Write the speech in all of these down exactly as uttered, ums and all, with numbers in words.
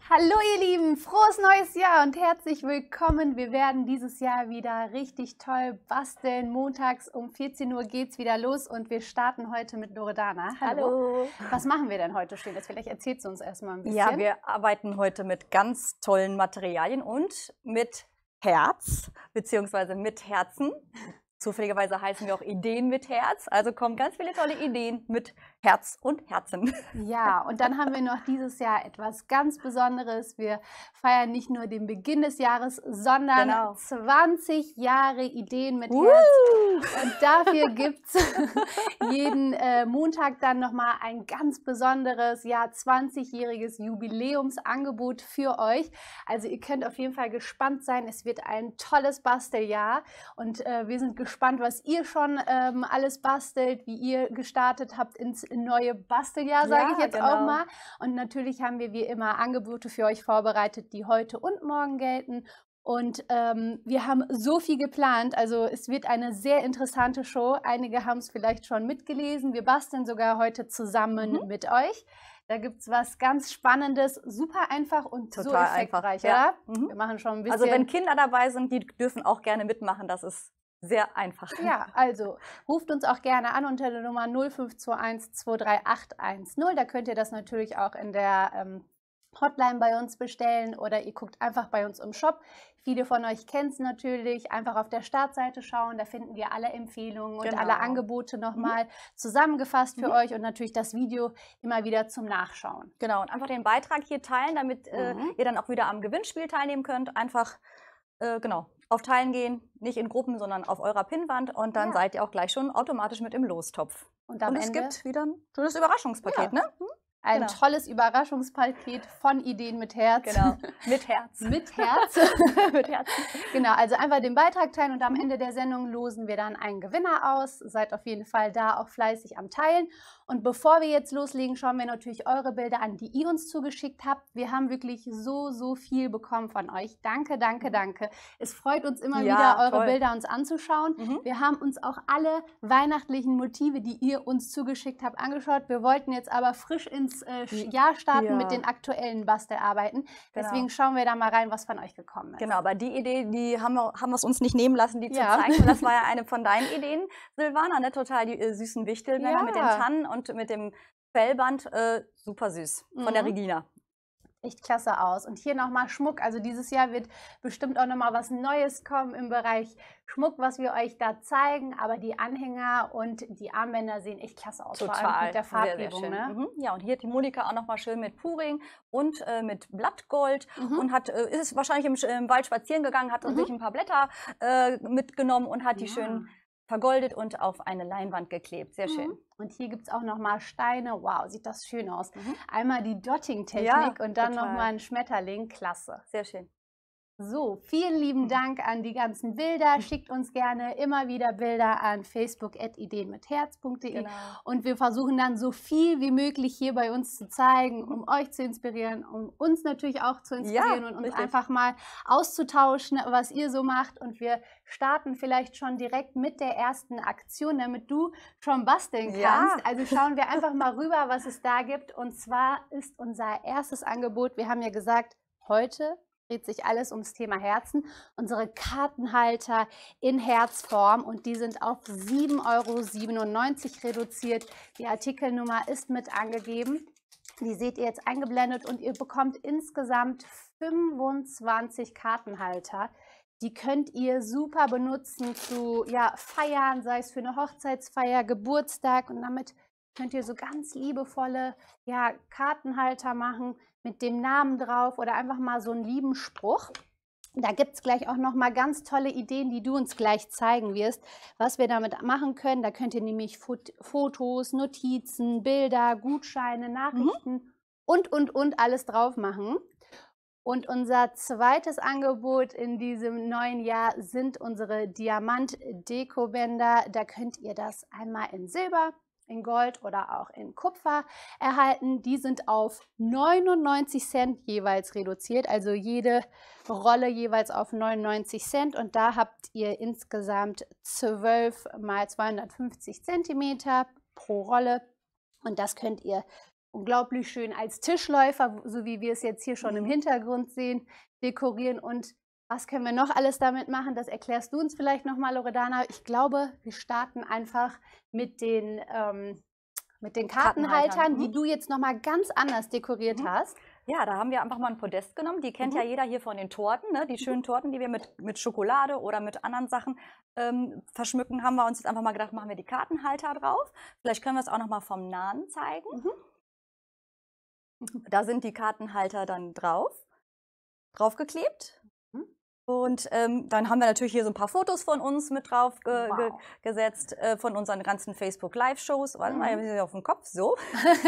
Hallo ihr Lieben, frohes neues Jahr und herzlich willkommen. Wir werden dieses Jahr wieder richtig toll basteln. Montags um vierzehn Uhr geht es wieder los und wir starten heute mit Loredana. Hallo. Hallo. Was machen wir denn heute Schönes? Vielleicht erzählst du uns erstmal ein bisschen. Ja, wir arbeiten heute mit ganz tollen Materialien und mit Herz, beziehungsweise mit Herzen. Zufälligerweise heißen wir auch Ideen mit Herz. Also kommen ganz viele tolle Ideen mit Herz und Herzen. Ja, und dann haben wir noch dieses Jahr etwas ganz Besonderes. Wir feiern nicht nur den Beginn des Jahres, sondern Genau. zwanzig Jahre Ideen mit Uh. Herz. Und dafür gibt es jeden äh, Montag dann nochmal ein ganz besonderes, ja, zwanzigjähriges Jubiläumsangebot für euch. Also ihr könnt auf jeden Fall gespannt sein. Es wird ein tolles Basteljahr und äh, wir sind gespannt, was ihr schon ähm, alles bastelt, wie ihr gestartet habt ins neue Basteljahr, sage Ja, ich jetzt genau. auch mal. Und natürlich haben wir wie immer Angebote für euch vorbereitet, die heute und morgen gelten. Und ähm, wir haben so viel geplant, also es wird eine sehr interessante Show. Einige haben es vielleicht schon mitgelesen. Wir basteln sogar heute zusammen Mhm. mit euch. Da gibt es was ganz Spannendes, super einfach und so Total effektreich, einfach, ja. oder? Mhm. Wir machen schon ein bisschen... Also wenn Kinder dabei sind, die dürfen auch gerne mitmachen. Das ist sehr einfach. Ja, also ruft uns auch gerne an unter der Nummer null fünf zwei eins zwei drei acht eins null. Da könnt ihr das natürlich auch in der ähm, Hotline bei uns bestellen oder ihr guckt einfach bei uns im Shop. Viele von euch kennen es natürlich. Einfach auf der Startseite schauen, da finden wir alle Empfehlungen und Genau. alle Angebote nochmal mhm. zusammengefasst für mhm. euch und natürlich das Video immer wieder zum Nachschauen. Genau, und einfach den Beitrag hier teilen, damit mhm. äh, ihr dann auch wieder am Gewinnspiel teilnehmen könnt. Einfach, äh, genau, auf Teilen gehen, nicht in Gruppen, sondern auf eurer Pinnwand und dann ja. seid ihr auch gleich schon automatisch mit im Lostopf. Und, am und es Ende gibt wieder ein schönes Überraschungspaket, ja. ne? Hm? Ein genau. tolles Überraschungspaket von Ideen mit Herz. Genau, mit Herz. mit Herz. mit Herz. Genau, also einfach den Beitrag teilen und am Ende der Sendung losen wir dann einen Gewinner aus. Seid auf jeden Fall da auch fleißig am Teilen. Und bevor wir jetzt loslegen, schauen wir natürlich eure Bilder an, die ihr uns zugeschickt habt. Wir haben wirklich so, so viel bekommen von euch. Danke, danke, danke. Es freut uns immer ja, wieder, eure toll. Bilder uns anzuschauen. Mhm. Wir haben uns auch alle weihnachtlichen Motive, die ihr uns zugeschickt habt, angeschaut. Wir wollten jetzt aber frisch ins äh, Jahr starten ja. mit den aktuellen Bastelarbeiten. Genau. Deswegen schauen wir da mal rein, was von euch gekommen ist. Genau, aber die Idee, die haben wir, haben wir es uns nicht nehmen lassen, die ja. zu zeigen. Und das war ja eine von deinen Ideen, Silvana, ne? Total die äh, süßen Wichtelmänner ja. mit den Tannen und mit dem Fellband. Äh, super süß, von mhm. der Regina. Echt klasse aus. Und hier nochmal Schmuck. Also dieses Jahr wird bestimmt auch nochmal was Neues kommen im Bereich Schmuck, was wir euch da zeigen. Aber die Anhänger und die Armbänder sehen echt klasse aus. Total. Vor allem mit der Farbgebung. Sehr, sehr schön. Ne? Mhm. Ja, und hier hat die Monika auch nochmal schön mit Puring und äh, mit Blattgold. Mhm. Und hat, äh, ist wahrscheinlich im, im Wald spazieren gegangen, hat mhm. sich ein paar Blätter äh, mitgenommen und hat ja. die schön vergoldet und auf eine Leinwand geklebt. Sehr schön. Mhm. Und hier gibt es auch nochmal Steine. Wow, sieht das schön aus. Mhm. Einmal die Dotting-Technik ja, und dann nochmal ein Schmetterling. Klasse. Sehr schön. So, vielen lieben Dank an die ganzen Bilder. Schickt uns gerne immer wieder Bilder an facebook at ideen mit herz punkt de genau. und wir versuchen dann so viel wie möglich hier bei uns zu zeigen, um euch zu inspirieren, um uns natürlich auch zu inspirieren ja, und uns richtig. einfach mal auszutauschen, was ihr so macht. Und wir starten vielleicht schon direkt mit der ersten Aktion, damit du schon basteln kannst. Ja. Also schauen wir einfach mal rüber, was es da gibt. Und zwar ist unser erstes Angebot, wir haben ja gesagt, heute dreht sich alles ums Thema Herzen. Unsere Kartenhalter in Herzform und die sind auf sieben Euro siebenundneunzig reduziert. Die Artikelnummer ist mit angegeben. Die seht ihr jetzt eingeblendet und ihr bekommt insgesamt fünfundzwanzig Kartenhalter. Die könnt ihr super benutzen zu ja, Feiern, sei es für eine Hochzeitsfeier, Geburtstag und damit könnt ihr so ganz liebevolle ja, Kartenhalter machen mit dem Namen drauf oder einfach mal so einen lieben Spruch. Da gibt es gleich auch noch mal ganz tolle Ideen, die du uns gleich zeigen wirst, was wir damit machen können. Da könnt ihr nämlich Fot Fotos, Notizen, Bilder, Gutscheine, Nachrichten mhm. und, und, und alles drauf machen. Und unser zweites Angebot in diesem neuen Jahr sind unsere Diamant-Dekobänder. Da könnt ihr das einmal in Silber, in Gold oder auch in Kupfer erhalten. Die sind auf neunundneunzig Cent jeweils reduziert, also jede Rolle jeweils auf neunundneunzig Cent. Und da habt ihr insgesamt zwölf mal zweihundertfünfzig Zentimeter pro Rolle. Und das könnt ihr unglaublich schön als Tischläufer, so wie wir es jetzt hier schon Mhm. im Hintergrund sehen, dekorieren. Und was können wir noch alles damit machen? Das erklärst du uns vielleicht nochmal, Loredana. Ich glaube, wir starten einfach mit den, ähm, mit den Kartenhaltern, Kartenhaltern, die mhm. du jetzt nochmal ganz anders dekoriert Mhm. hast. Ja, da haben wir einfach mal ein Podest genommen. Die kennt Mhm. ja jeder hier von den Torten, ne? Die schönen Torten, die wir mit, mit Schokolade oder mit anderen Sachen ähm, verschmücken, haben wir uns jetzt einfach mal gedacht, machen wir die Kartenhalter drauf. Vielleicht können wir es auch noch mal vom Nahen zeigen. Mhm. Da sind die Kartenhalter dann drauf, draufgeklebt. Mhm. Und ähm, dann haben wir natürlich hier so ein paar Fotos von uns mit drauf ge Wow. ge gesetzt, äh, von unseren ganzen Facebook-Live-Shows. Warte mal, Mhm. wir sind auf dem Kopf, so.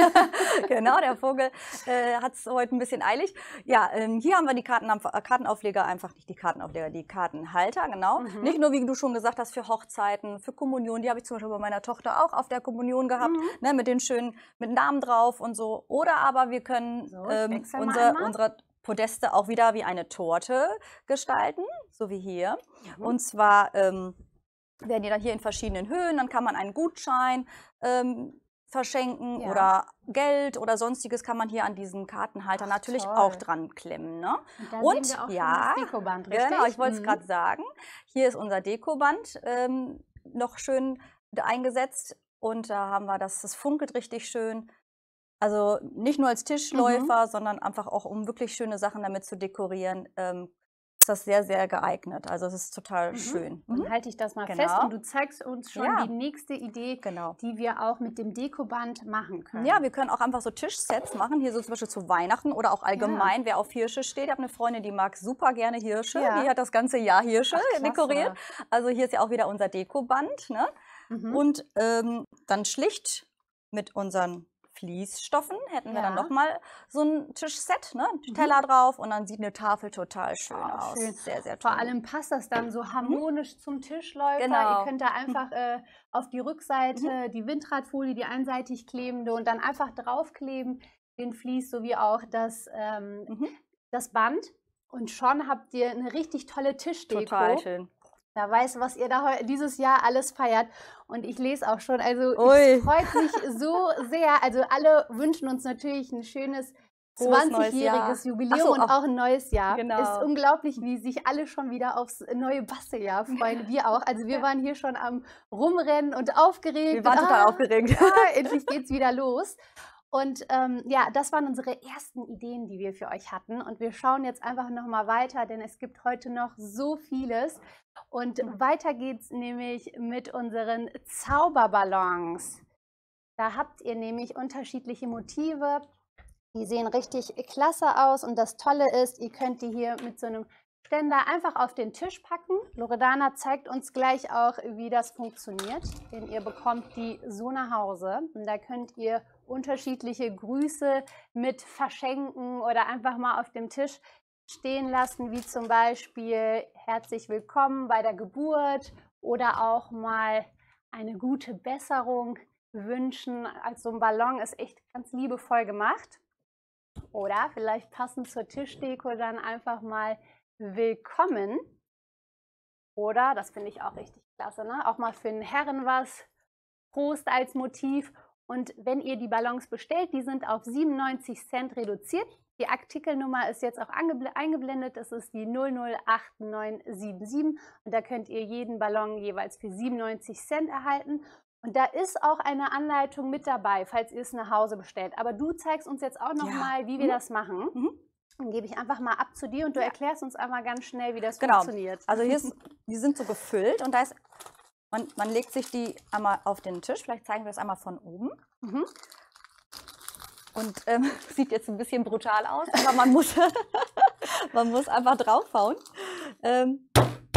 Genau, der Vogel äh, hat es heute ein bisschen eilig. Ja, ähm, hier haben wir die Karten, äh, Kartenaufleger, einfach nicht die Kartenaufleger, die Kartenhalter, genau. Mhm. Nicht nur, wie du schon gesagt hast, für Hochzeiten, für Kommunion. Die habe ich zum Beispiel bei meiner Tochter auch auf der Kommunion gehabt, Mhm. ne, mit den schönen, mit Namen drauf und so. Oder aber wir können So, ich ähm, wechsle mal unser, einmal. unsere Podeste auch wieder wie eine Torte gestalten, so wie hier. Mhm. Und zwar ähm, werden die dann hier in verschiedenen Höhen, dann kann man einen Gutschein ähm, verschenken Ja. oder Geld oder sonstiges kann man hier an diesen Kartenhalter Ach, natürlich toll. auch dran klemmen. Ne? Und da Und sehen wir auch ja, schon das Dekoband, richtig? genau, ich wollte es Mhm. gerade sagen. Hier ist unser Dekoband ähm, noch schön eingesetzt und da haben wir das, das funkelt richtig schön. Also nicht nur als Tischläufer, Mhm. sondern einfach auch, um wirklich schöne Sachen damit zu dekorieren, ähm, ist das sehr, sehr geeignet. Also es ist total Mhm. schön. Dann Mhm. halte ich das mal fest Genau. und du zeigst uns schon Ja. die nächste Idee, Genau. die wir auch mit dem Dekoband machen können. Ja, wir können auch einfach so Tischsets machen, hier so zum Beispiel zu Weihnachten oder auch allgemein, wer auf Hirsche steht. Ich habe eine Freundin, die mag super gerne Hirsche. Ja. Die hat das ganze Jahr Hirsche Ach, klasse. dekoriert. Also hier ist ja auch wieder unser Dekoband. Ne? Mhm. Und ähm, dann schlicht mit unseren Fließstoffen hätten wir dann Ja. nochmal so ein Tischset, ne? Mhm. Teller drauf und dann sieht eine Tafel total schön Oh, aus. schön. Sehr, sehr toll. Vor allem passt das dann so harmonisch zum Tischläufer. Genau. Ihr könnt da einfach äh, auf die Rückseite Mhm. die Windradfolie, die einseitig klebende und dann einfach draufkleben, den Vlies sowie auch das, ähm, Mhm. das Band. Und schon habt ihr eine richtig tolle Tischdeko. Total schön. Wer weiß, was ihr da heu- dieses Jahr alles feiert. Und ich lese auch schon, also Ui. es freut mich so sehr. Also alle wünschen uns natürlich ein schönes Frohes neues zwanzigjähriges Jahr. Jubiläum Ach so, und auch- auch ein neues Jahr. Genau. Ist unglaublich, wie sich alle schon wieder aufs neue Basteljahr freuen. Wir auch. Also wir waren hier schon am Rumrennen und aufgeregt. Wir waren und, total ah, aufgeregt. ah, endlich geht's wieder los. Und ähm, ja, das waren unsere ersten Ideen, die wir für euch hatten. Und wir schauen jetzt einfach nochmal weiter, denn es gibt heute noch so vieles. Und weiter geht's nämlich mit unseren Zauberballons. Da habt ihr nämlich unterschiedliche Motive. Die sehen richtig klasse aus. Und das Tolle ist, ihr könnt die hier mit so einem Ständer einfach auf den Tisch packen. Loredana zeigt uns gleich auch, wie das funktioniert, denn ihr bekommt die so nach Hause. Und da könnt ihr unterschiedliche Grüße mit verschenken oder einfach mal auf dem Tisch stehen lassen, wie zum Beispiel herzlich willkommen bei der Geburt oder auch mal eine gute Besserung wünschen. Also so ein Ballon ist echt ganz liebevoll gemacht. Oder vielleicht passend zur Tischdeko dann einfach mal willkommen. Oder, das finde ich auch richtig klasse, ne? Auch mal für den Herren was. Prost als Motiv. Und wenn ihr die Ballons bestellt, die sind auf siebenundneunzig Cent reduziert. Die Artikelnummer ist jetzt auch eingeblendet. Das ist die null null acht neun sieben sieben. Und da könnt ihr jeden Ballon jeweils für siebenundneunzig Cent erhalten. Und da ist auch eine Anleitung mit dabei, falls ihr es nach Hause bestellt. Aber du zeigst uns jetzt auch noch Ja. mal, wie wir Mhm. das machen. Mhm. Dann gebe ich einfach mal ab zu dir und du Ja. erklärst uns einmal ganz schnell, wie das Genau. funktioniert. Also hier ist, die sind so gefüllt und da ist, man, man legt sich die einmal auf den Tisch. Vielleicht zeigen wir das einmal von oben. Mhm. Und ähm, sieht jetzt ein bisschen brutal aus, aber man muss, man muss einfach draufhauen. Ähm,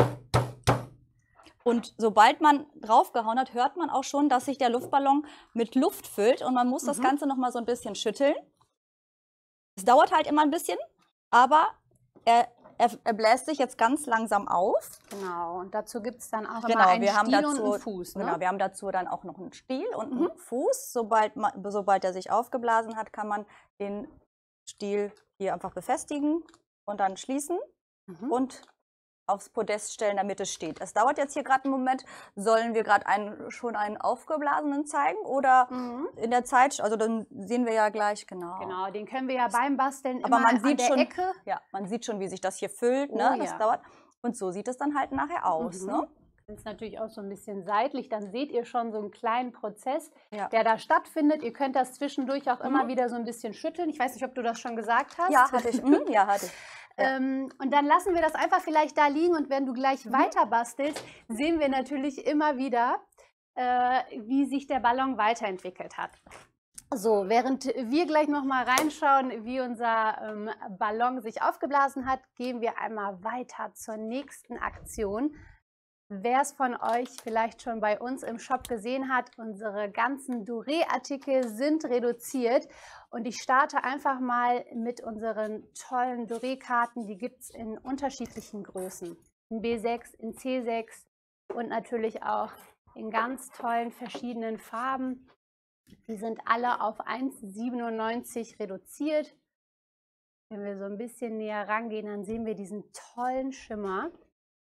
und sobald man draufgehauen hat, hört man auch schon, dass sich der Luftballon mit Luft füllt und man muss das Mhm. Ganze noch mal so ein bisschen schütteln. Es dauert halt immer ein bisschen, aber er, er, er bläst sich jetzt ganz langsam auf. Genau, und dazu gibt es dann auch Genau, immer einen wir haben Stiel dazu, und einen Fuß. Ne? Genau, wir haben dazu dann auch noch einen Stiel und einen Mhm. Fuß. Sobald, man, sobald er sich aufgeblasen hat, kann man den Stiel hier einfach befestigen und dann schließen Mhm. und aufs Podest stellen, damit es steht. Es dauert jetzt hier gerade einen Moment. Sollen wir gerade einen, schon einen aufgeblasenen zeigen oder mhm. in der Zeit, also dann sehen wir ja gleich, genau. Genau, den können wir ja beim Basteln Aber immer man sieht an der schon, Ecke. Ja, man sieht schon, wie sich das hier füllt, Oh, ne? Das ja. dauert. Und so sieht es dann halt nachher aus, Mhm. ne? Das ist natürlich auch so ein bisschen seitlich, dann seht ihr schon so einen kleinen Prozess, Ja. der da stattfindet. Ihr könnt das zwischendurch auch mhm. immer wieder so ein bisschen schütteln. Ich weiß nicht, ob du das schon gesagt hast. Ja, hatte ich. Mhm. Ja, hatte ich. Ja. Ähm, und dann lassen wir das einfach vielleicht da liegen und wenn du gleich mhm. weiter bastelst, sehen wir natürlich immer wieder, äh, wie sich der Ballon weiterentwickelt hat. So, während wir gleich noch mal reinschauen, wie unser ähm, Ballon sich aufgeblasen hat, gehen wir einmal weiter zur nächsten Aktion. Wer es von euch vielleicht schon bei uns im Shop gesehen hat, unsere ganzen Doré-Artikel sind reduziert und ich starte einfach mal mit unseren tollen Doré-Karten. Die gibt es in unterschiedlichen Größen, in B sechs, in C sechs und natürlich auch in ganz tollen verschiedenen Farben. Die sind alle auf eins Komma siebenundneunzig reduziert. Wenn wir so ein bisschen näher rangehen, dann sehen wir diesen tollen Schimmer.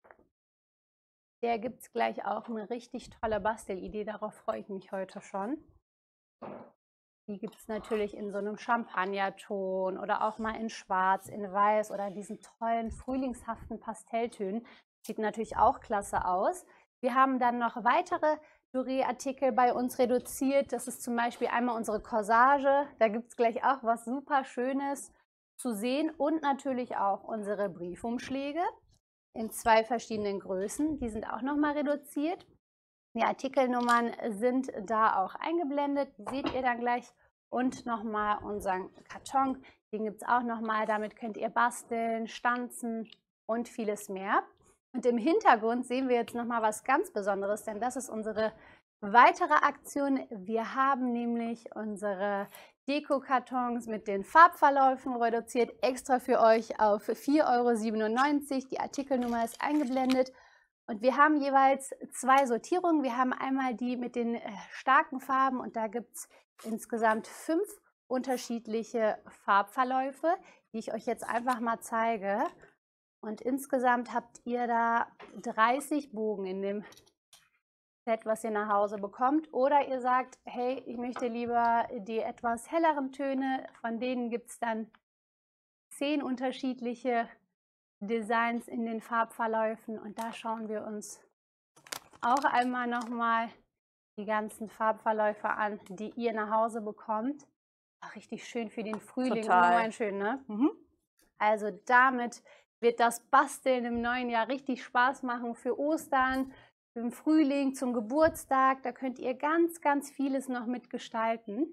Der gibt es gleich auch eine richtig tolle Bastelidee, darauf freue ich mich heute schon. Die gibt es natürlich in so einem Champagnerton oder auch mal in Schwarz, in Weiß oder diesen tollen frühlingshaften Pastelltönen. Sieht natürlich auch klasse aus. Wir haben dann noch weitere Doré-Artikel bei uns reduziert. Das ist zum Beispiel einmal unsere Corsage. Da gibt es gleich auch was super Schönes zu sehen und natürlich auch unsere Briefumschläge in zwei verschiedenen Größen. Die sind auch nochmal reduziert. Die Artikelnummern sind da auch eingeblendet. Die seht ihr dann gleich. Und nochmal unseren Karton. Den gibt es auch nochmal. Damit könnt ihr basteln, stanzen und vieles mehr. Und im Hintergrund sehen wir jetzt nochmal was ganz Besonderes, denn das ist unsere weitere Aktion. Wir haben nämlich unsere Deko-Kartons mit den Farbverläufen reduziert, extra für euch auf vier Euro siebenundneunzig. Die Artikelnummer ist eingeblendet und wir haben jeweils zwei Sortierungen. Wir haben einmal die mit den äh, starken Farben und da gibt es insgesamt fünf unterschiedliche Farbverläufe, die ich euch jetzt einfach mal zeige. Und insgesamt habt ihr da dreißig Bogen in dem Set, was ihr nach Hause bekommt. Oder ihr sagt, hey, ich möchte lieber die etwas helleren Töne. Von denen gibt es dann zehn unterschiedliche Designs in den Farbverläufen. Und da schauen wir uns auch einmal nochmal die ganzen Farbverläufe an, die ihr nach Hause bekommt. Ach, richtig schön für den Frühling. Total. Ungemein schön, ne? Mhm. Also damit wird das Basteln im neuen Jahr richtig Spaß machen für Ostern, für den Frühling, zum Geburtstag. Da könnt ihr ganz, ganz vieles noch mitgestalten.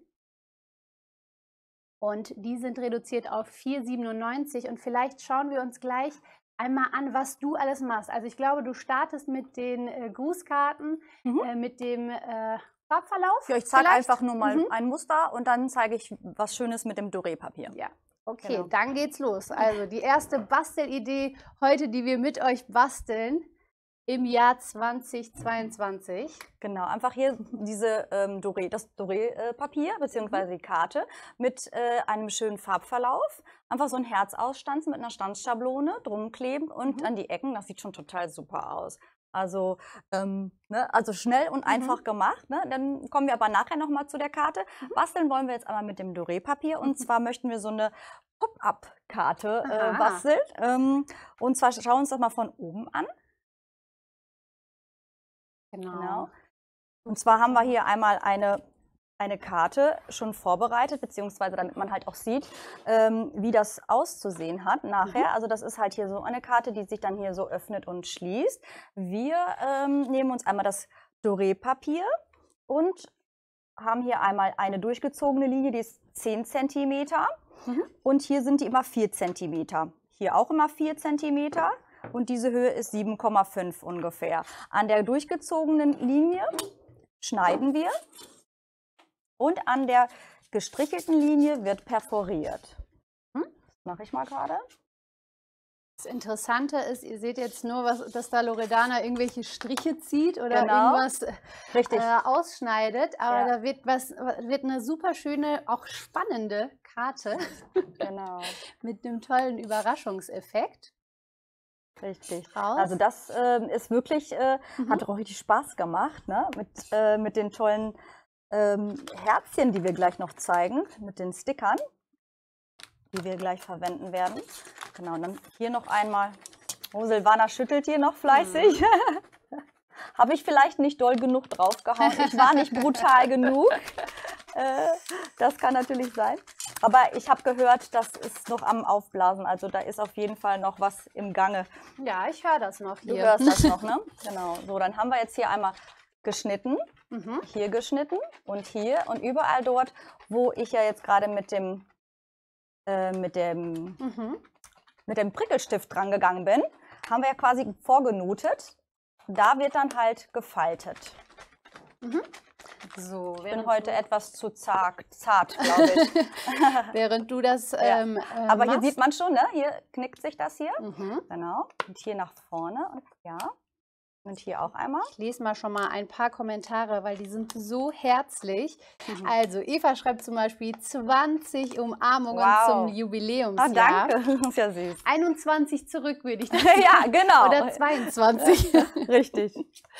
Und die sind reduziert auf vier Euro siebenundneunzig. Und vielleicht schauen wir uns gleich einmal an, was du alles machst. Also ich glaube, du startest mit den äh, Grußkarten, mhm. äh, mit dem äh, Farbverlauf. Ja, ich zeige einfach nur mal mhm. ein Muster und dann zeige ich was Schönes mit dem Doré-Papier. Ja. Okay, genau. Dann geht's los. Also die erste Bastelidee heute, die wir mit euch basteln im Jahr zweitausendzweiundzwanzig. Genau, einfach hier diese ähm, Doré, das Doré-Papier bzw. die Karte mit äh, einem schönen Farbverlauf. Einfach so ein Herz ausstanzen mit einer Stanzschablone, drum kleben und mhm. an die Ecken. Das sieht schon total super aus. Also, ähm, ne, also schnell und einfach mhm. gemacht. Ne? Dann kommen wir aber nachher nochmal zu der Karte. Mhm. Basteln wollen wir jetzt einmal mit dem Doré-Papier. Und mhm. zwar möchten wir so eine Pop-up-Karte äh, basteln. Ähm, und zwar schauen wir uns das mal von oben an. Genau. genau. Und zwar haben wir hier einmal eine, eine Karte schon vorbereitet, beziehungsweise damit man halt auch sieht, ähm, wie das auszusehen hat nachher. Mhm. Also das ist halt hier so eine Karte, die sich dann hier so öffnet und schließt. Wir ähm, nehmen uns einmal das Doré-Papier und haben hier einmal eine durchgezogene Linie, die ist zehn Zentimeter. Mhm. Und hier sind die immer vier Zentimeter. Hier auch immer vier Zentimeter. Und diese Höhe ist sieben Komma fünf ungefähr. An der durchgezogenen Linie schneiden wir und an der gestrichelten Linie wird perforiert. Hm? Das mache ich mal gerade. Das Interessante ist, ihr seht jetzt nur, was, dass da Loredana irgendwelche Striche zieht oder genau. irgendwas äh, ausschneidet. Aber ja. da wird, was, wird eine super schöne, auch spannende Karte genau. mit einem tollen Überraschungseffekt. Richtig. Raus. Also das äh, ist wirklich, äh, Mhm. hat auch richtig Spaß gemacht, ne? Mit, äh, mit den tollen ähm, Herzchen, die wir gleich noch zeigen, mit den Stickern, die wir gleich verwenden werden. Genau, und dann hier noch einmal. Oh, Silvana schüttelt hier noch fleißig. Mhm. Habe ich vielleicht nicht doll genug draufgehauen. Ich war nicht brutal genug. Äh, das kann natürlich sein. Aber ich habe gehört, das ist noch am Aufblasen. Also da ist auf jeden Fall noch was im Gange. Ja, ich höre das noch Du hier. hörst das noch, ne? Genau. So, dann haben wir jetzt hier einmal geschnitten, Mhm. hier geschnitten und hier und überall dort, wo ich ja jetzt gerade mit dem, äh, mit dem, Mhm. mit dem Prickelstift dran gegangen bin, haben wir ja quasi vorgenotet. Da wird dann halt gefaltet. Mhm. So, Ich bin heute etwas zu zart, zart glaube ich. während du das Ja. ähm, äh, Aber hier machst. sieht man schon, ne? Hier knickt sich das hier. Mhm. Genau. Und hier nach vorne. Und ja. Und hier auch einmal. Ich lese mal schon mal ein paar Kommentare, weil die sind so herzlich. Mhm. Also Eva schreibt zum Beispiel zwanzig Umarmungen Wow. zum Ah, Jubiläumsjahr. danke. Das ist ja süß. einundzwanzig zurück würde ich das Ja, genau. Oder zweiundzwanzig. Richtig.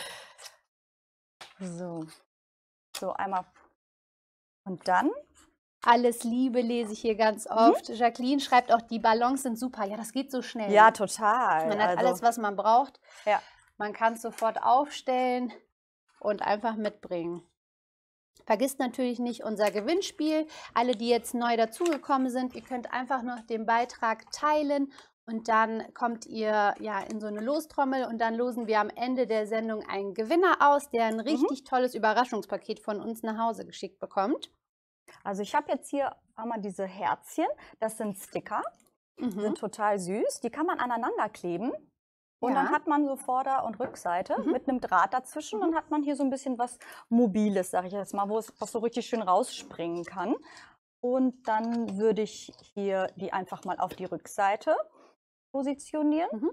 So. So, einmal. Und dann? Alles Liebe lese ich hier ganz oft. Jacqueline schreibt auch, die Ballons sind super. Ja, das geht so schnell. Ja, total. Man hat also, alles, was man braucht. Ja. Man kann es sofort aufstellen und einfach mitbringen. Vergisst natürlich nicht unser Gewinnspiel. Alle, die jetzt neu dazugekommen sind, ihr könnt einfach noch den Beitrag teilen und dann kommt ihr ja in so eine Lostrommel und dann losen wir am Ende der Sendung einen Gewinner aus, der ein richtig tolles Überraschungspaket von uns nach Hause geschickt bekommt. Also ich habe jetzt hier einmal diese Herzchen. Das sind Sticker. Mhm. Sind total süß. Die kann man aneinander kleben. Und Ja. dann hat man so Vorder- und Rückseite Mhm. mit einem Draht dazwischen. Dann hat man hier so ein bisschen was Mobiles, sage ich jetzt mal, wo es was so richtig schön rausspringen kann. Und dann würde ich hier die einfach mal auf die Rückseite positionieren. Mhm.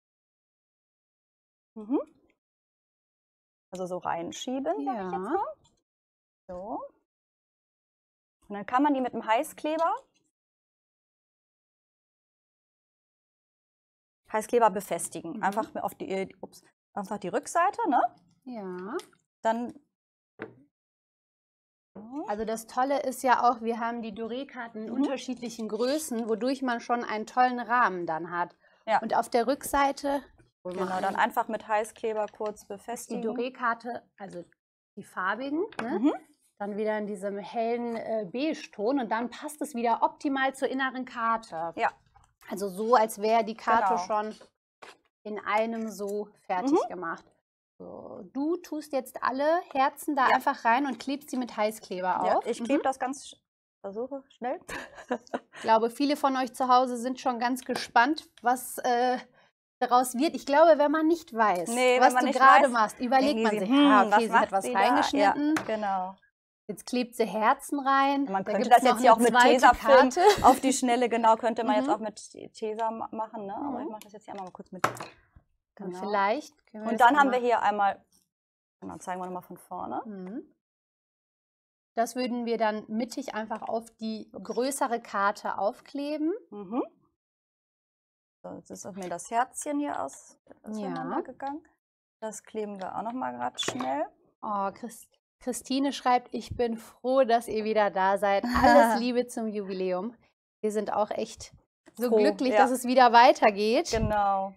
Mhm. Also so reinschieben, sage ich jetzt Ja. mal. So. Und dann kann man die mit einem Heißkleber Heißkleber befestigen. Mhm. Einfach auf die, ups, einfach die Rückseite, ne? Ja. Dann Also das Tolle ist ja auch, wir haben die Doré-Karten in Mhm. unterschiedlichen Größen, wodurch man schon einen tollen Rahmen dann hat. Ja. Und auf der Rückseite genau, dann einfach mit Heißkleber kurz die befestigen. Doré-Karte, also die farbigen, ne? Mhm. Dann wieder in diesem hellen äh, Beige-Ton und dann passt es wieder optimal zur inneren Karte. Ja. Also so, als wäre die Karte Genau. schon in einem so fertig Mhm. gemacht. So, du tust jetzt alle Herzen da Ja. einfach rein und klebst sie mit Heißkleber Ja, auf. ich Mhm. klebe das ganz, versuche schnell. Ich glaube, viele von euch zu Hause sind schon ganz gespannt, was äh, daraus wird. Ich glaube, wenn man nicht weiß, Nee, wenn was man du nicht gerade weiß, machst, überlegt Denken man Sie, sich, hm, ah, okay, was sie hat macht was sie da? reingeschnitten. Ja, genau. Jetzt klebt sie Herzen rein. Man Da könnte gibt's das jetzt noch hier auch eine mit zweite Tesafilm Karte. auf die Schnelle, genau, könnte man Mhm. jetzt auch mit Tesa ma- machen, ne? Aber Mhm. ich mache das jetzt hier einmal mal kurz mit. Und Genau. vielleicht können wir Und das dann haben wir einmal- hier einmal, genau, zeigen wir nochmal von vorne. Mhm. Das würden wir dann mittig einfach auf die größere Karte aufkleben. Mhm. So, jetzt ist auch mir das Herzchen hier aus, auseinandergegangen. Das kleben wir auch nochmal gerade schnell. Oh, Christ Christine schreibt, ich bin froh, dass ihr wieder da seid. Alles Liebe zum Jubiläum. Wir sind auch echt so Froh, glücklich, ja. dass es wieder weitergeht. Genau.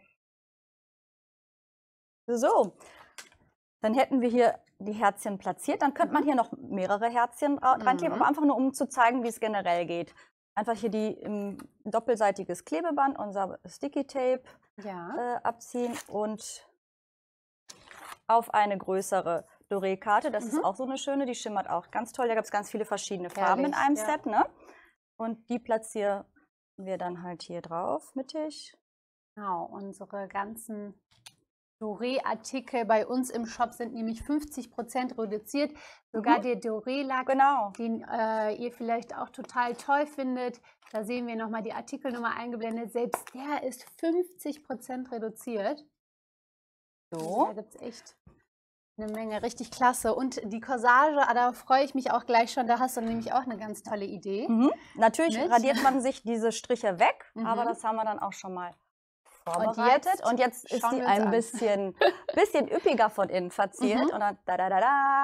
So, dann hätten wir hier die Herzchen platziert. Dann könnte man hier noch mehrere Herzchen ra- reinkleben, Mhm. aber einfach nur, um zu zeigen, wie es generell geht. Einfach hier die ähm, doppelseitiges Klebeband, unser Sticky Tape Ja. äh, abziehen und auf eine größere Doré-Karte. Das Mhm. ist auch so eine schöne, die schimmert auch ganz toll. Da gibt es ganz viele verschiedene Farben in Herrlich, einem ja. Set. Ne? Und die platzieren wir dann halt hier drauf, mittig. Genau, unsere ganzen Doré-Artikel bei uns im Shop sind nämlich fünfzig Prozent reduziert. Sogar Mhm. der Doré-Lack, Genau. den äh, ihr vielleicht auch total toll findet. Da sehen wir nochmal die Artikelnummer eingeblendet. Selbst der ist fünfzig Prozent reduziert. Also So. da gibt es echt eine Menge, richtig klasse. Und die Corsage, ah, da freue ich mich auch gleich schon. Da hast du nämlich auch eine ganz tolle Idee. Mhm. Natürlich Mit? radiert man sich diese Striche weg, Mhm. aber das haben wir dann auch schon mal vorbereitet. Und jetzt, und jetzt ist sie ein bisschen, bisschen üppiger von innen verziert. Mhm. Und dann da, da, da,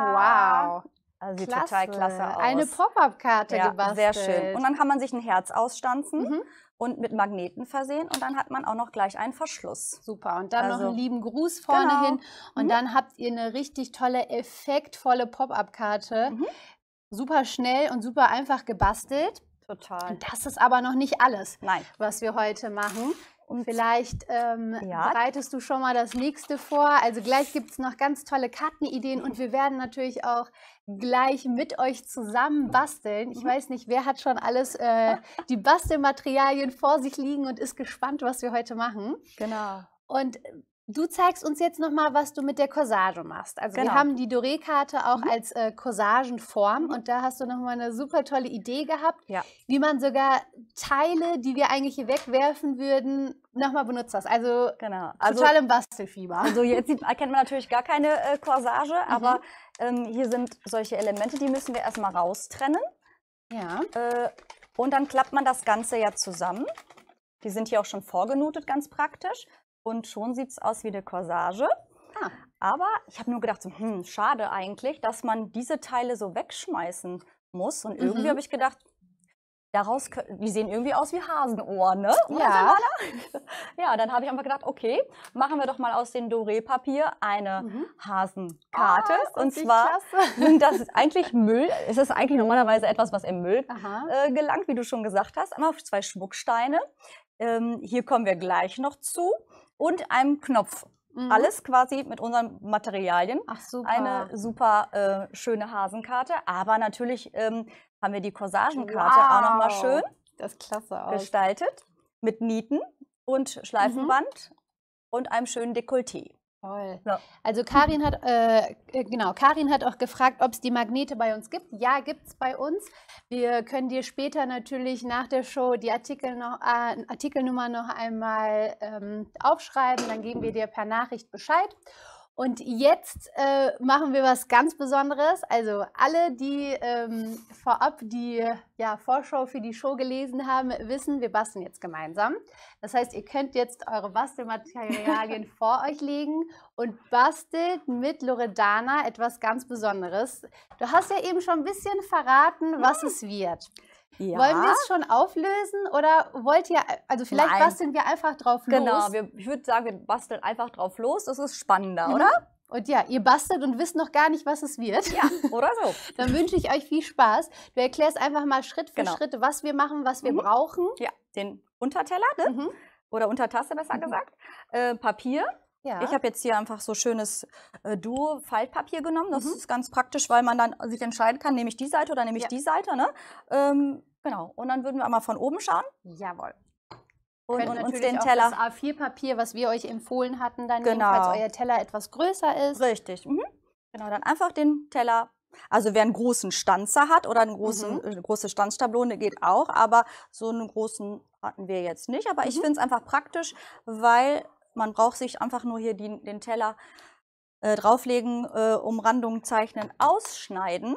da. Wow. Also sieht klasse. Total klasse aus. Eine Pop-Up-Karte ja, gebastelt. Sehr schön. Und dann kann man sich ein Herz ausstanzen. Mhm. Und mit Magneten versehen und dann hat man auch noch gleich einen Verschluss. Super, und dann also, noch einen lieben Gruß vorne genau. hin und mhm. dann habt ihr eine richtig tolle, effektvolle Pop-Up-Karte. Mhm. Super schnell und super einfach gebastelt. Total. Und das ist aber noch nicht alles, Nein. was wir heute machen. Und vielleicht ähm, ja. bereitest du schon mal das nächste vor. Also gleich gibt es noch ganz tolle Kartenideen und wir werden natürlich auch gleich mit euch zusammen basteln. Ich weiß nicht, wer hat schon alles äh, die Bastelmaterialien vor sich liegen und ist gespannt, was wir heute machen. Genau. Und du zeigst uns jetzt noch mal, was du mit der Corsage machst. Also genau. wir haben die Doré-Karte auch mhm. als äh, Corsagenform mhm. und da hast du noch mal eine super tolle Idee gehabt, ja. wie man sogar Teile, die wir eigentlich hier wegwerfen würden, noch mal benutzt hast. Also, genau. also total im Bastelfieber. Also jetzt sieht, erkennt man natürlich gar keine äh, Corsage, mhm. aber ähm, hier sind solche Elemente, die müssen wir erstmal raustrennen. Ja. Äh, und dann klappt man das Ganze ja zusammen. Die sind hier auch schon vorgenutet, ganz praktisch. Und schon sieht es aus wie eine Corsage. Ah. Aber ich habe nur gedacht, so, hm, schade eigentlich, dass man diese Teile so wegschmeißen muss. Und irgendwie mhm. habe ich gedacht, daraus, die sehen irgendwie aus wie Hasenohren, ne? Ja. Ja, dann habe ich einfach gedacht, okay, machen wir doch mal aus dem Doré-Papier eine mhm. Hasenkarte. Oh, und zwar sind das eigentlich Müll. Es ist eigentlich normalerweise etwas, was im Müll äh, gelangt, wie du schon gesagt hast. Einmal zwei Schmucksteine. Ähm, hier kommen wir gleich noch zu. Und einem Knopf. Mhm. Alles quasi mit unseren Materialien. Ach, super. Eine super äh, schöne Hasenkarte. Aber natürlich ähm, haben wir die Corsagenkarte wow. auch nochmal schön das klasse aus. gestaltet. Mit Nieten und Schleifenband mhm. und einem schönen Dekolleté. Toll. So. Also Karin hat, äh, genau, Karin hat auch gefragt, ob es die Magnete bei uns gibt. Ja, gibt es bei uns. Wir können dir später natürlich nach der Show die Artikel noch, äh, Artikelnummer noch einmal ähm, aufschreiben. Dann geben wir dir per Nachricht Bescheid. Und jetzt äh, machen wir was ganz Besonderes. Also alle, die ähm, vorab die ja, Vorschau für die Show gelesen haben, wissen, wir basteln jetzt gemeinsam. Das heißt, ihr könnt jetzt eure Bastelmaterialien vor euch legen und bastelt mit Loredana etwas ganz Besonderes. Du hast ja eben schon ein bisschen verraten, was es wird. Ja. Wollen wir es schon auflösen oder wollt ihr, also vielleicht Nein. basteln wir einfach drauf los? Genau, wir, ich würde sagen, wir basteln einfach drauf los, das ist spannender, mhm. oder? Und ja, ihr bastelt und wisst noch gar nicht, was es wird. Ja, oder so. Dann wünsche ich euch viel Spaß. Du erklärst einfach mal Schritt für genau. Schritt, was wir machen, was wir mhm. brauchen. Ja, den Unterteller, ne? Mhm. Oder Untertasse besser mhm. gesagt. Äh, Papier. Ja. Ich habe jetzt hier einfach so schönes äh, Duo-Faltpapier genommen. Das mhm. ist ganz praktisch, weil man dann sich entscheiden kann, nehme ich die Seite oder nehme ich ja. die Seite. Ne? Ähm, genau. Und dann würden wir einmal von oben schauen. Jawohl. Und, und uns den Teller. Auch das A vier Papier, was wir euch empfohlen hatten, dann genau. nehmen, falls euer Teller etwas größer ist. Richtig. Mhm. Genau, dann einfach den Teller. Also wer einen großen Stanzer hat oder einen großen, mhm. eine große Stanzschablone geht auch, aber so einen großen hatten wir jetzt nicht. Aber mhm. ich finde es einfach praktisch, weil man braucht sich einfach nur hier die, den Teller äh, drauflegen, äh, Umrandung zeichnen, ausschneiden.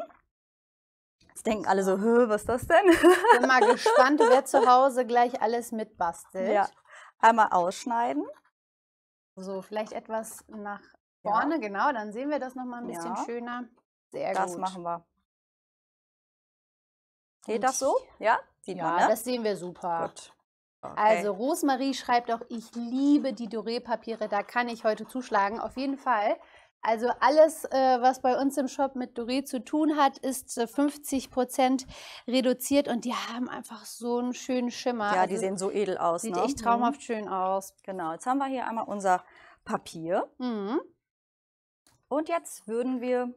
Jetzt denken alle so, was ist das denn? Ich bin mal gespannt, wer zu Hause gleich alles mitbastelt. Ja, einmal ausschneiden. So, vielleicht etwas nach vorne, ja. genau, dann sehen wir das nochmal ein bisschen ja. schöner. Sehr das gut. machen wir. Geht das so? Ja, sieht ja man, ne? Das sehen wir super. Gut. Okay. Also Rosemarie schreibt auch, ich liebe die Doré-Papiere, da kann ich heute zuschlagen, auf jeden Fall. Also alles, äh, was bei uns im Shop mit Doré zu tun hat, ist äh, fünfzig Prozent reduziert und die haben einfach so einen schönen Schimmer. Ja, also, die sehen so edel aus. Sieht ne? echt traumhaft mhm. schön aus. Genau, jetzt haben wir hier einmal unser Papier. Mhm. Und jetzt würden wir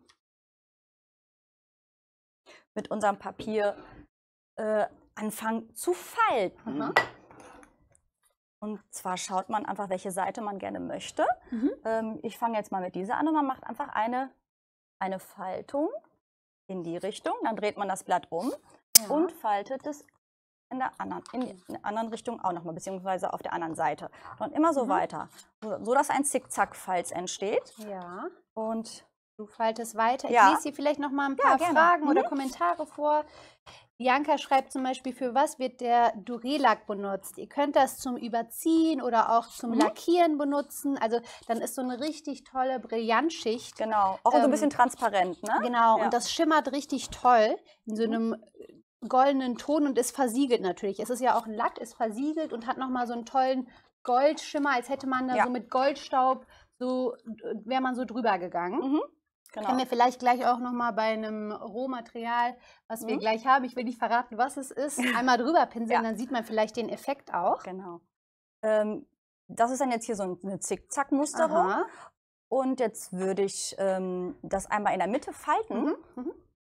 mit unserem Papier äh, anfangen zu falten. Mhm. Und zwar schaut man einfach, welche Seite man gerne möchte. Mhm. Ähm, ich fange jetzt mal mit dieser an und man macht einfach eine, eine Faltung in die Richtung. Dann dreht man das Blatt um ja. und faltet es in der anderen, in der anderen Richtung auch nochmal, beziehungsweise auf der anderen Seite. Und immer so mhm. weiter, so, so dass ein Zickzack-Falz entsteht. Ja. Und du faltest weiter. Ich ja. lese hier vielleicht noch mal ein paar ja, Fragen mhm. oder Kommentare vor. Bianca schreibt zum Beispiel, für was wird der Durellack benutzt? Ihr könnt das zum Überziehen oder auch zum Mhm. Lackieren benutzen. Also dann ist so eine richtig tolle Brillantschicht. Genau, auch so ein Ähm, bisschen transparent, ne? Genau, Ja. und das schimmert richtig toll in so Mhm. einem goldenen Ton und ist versiegelt natürlich. Es ist ja auch ein Lack, ist versiegelt und hat nochmal so einen tollen Goldschimmer, als hätte man da Ja. so mit Goldstaub, so wäre man so drüber gegangen. Mhm. Können Genau. wir vielleicht gleich auch nochmal bei einem Rohmaterial, was wir Mhm. gleich haben, ich will nicht verraten, was es ist, einmal drüber pinseln, Ja. dann sieht man vielleicht den Effekt auch. Genau. Ähm, das ist dann jetzt hier so ein- eine Zickzackmusterung. Aha. Und jetzt würde ich ähm, das einmal in der Mitte falten. Mhm. Mhm.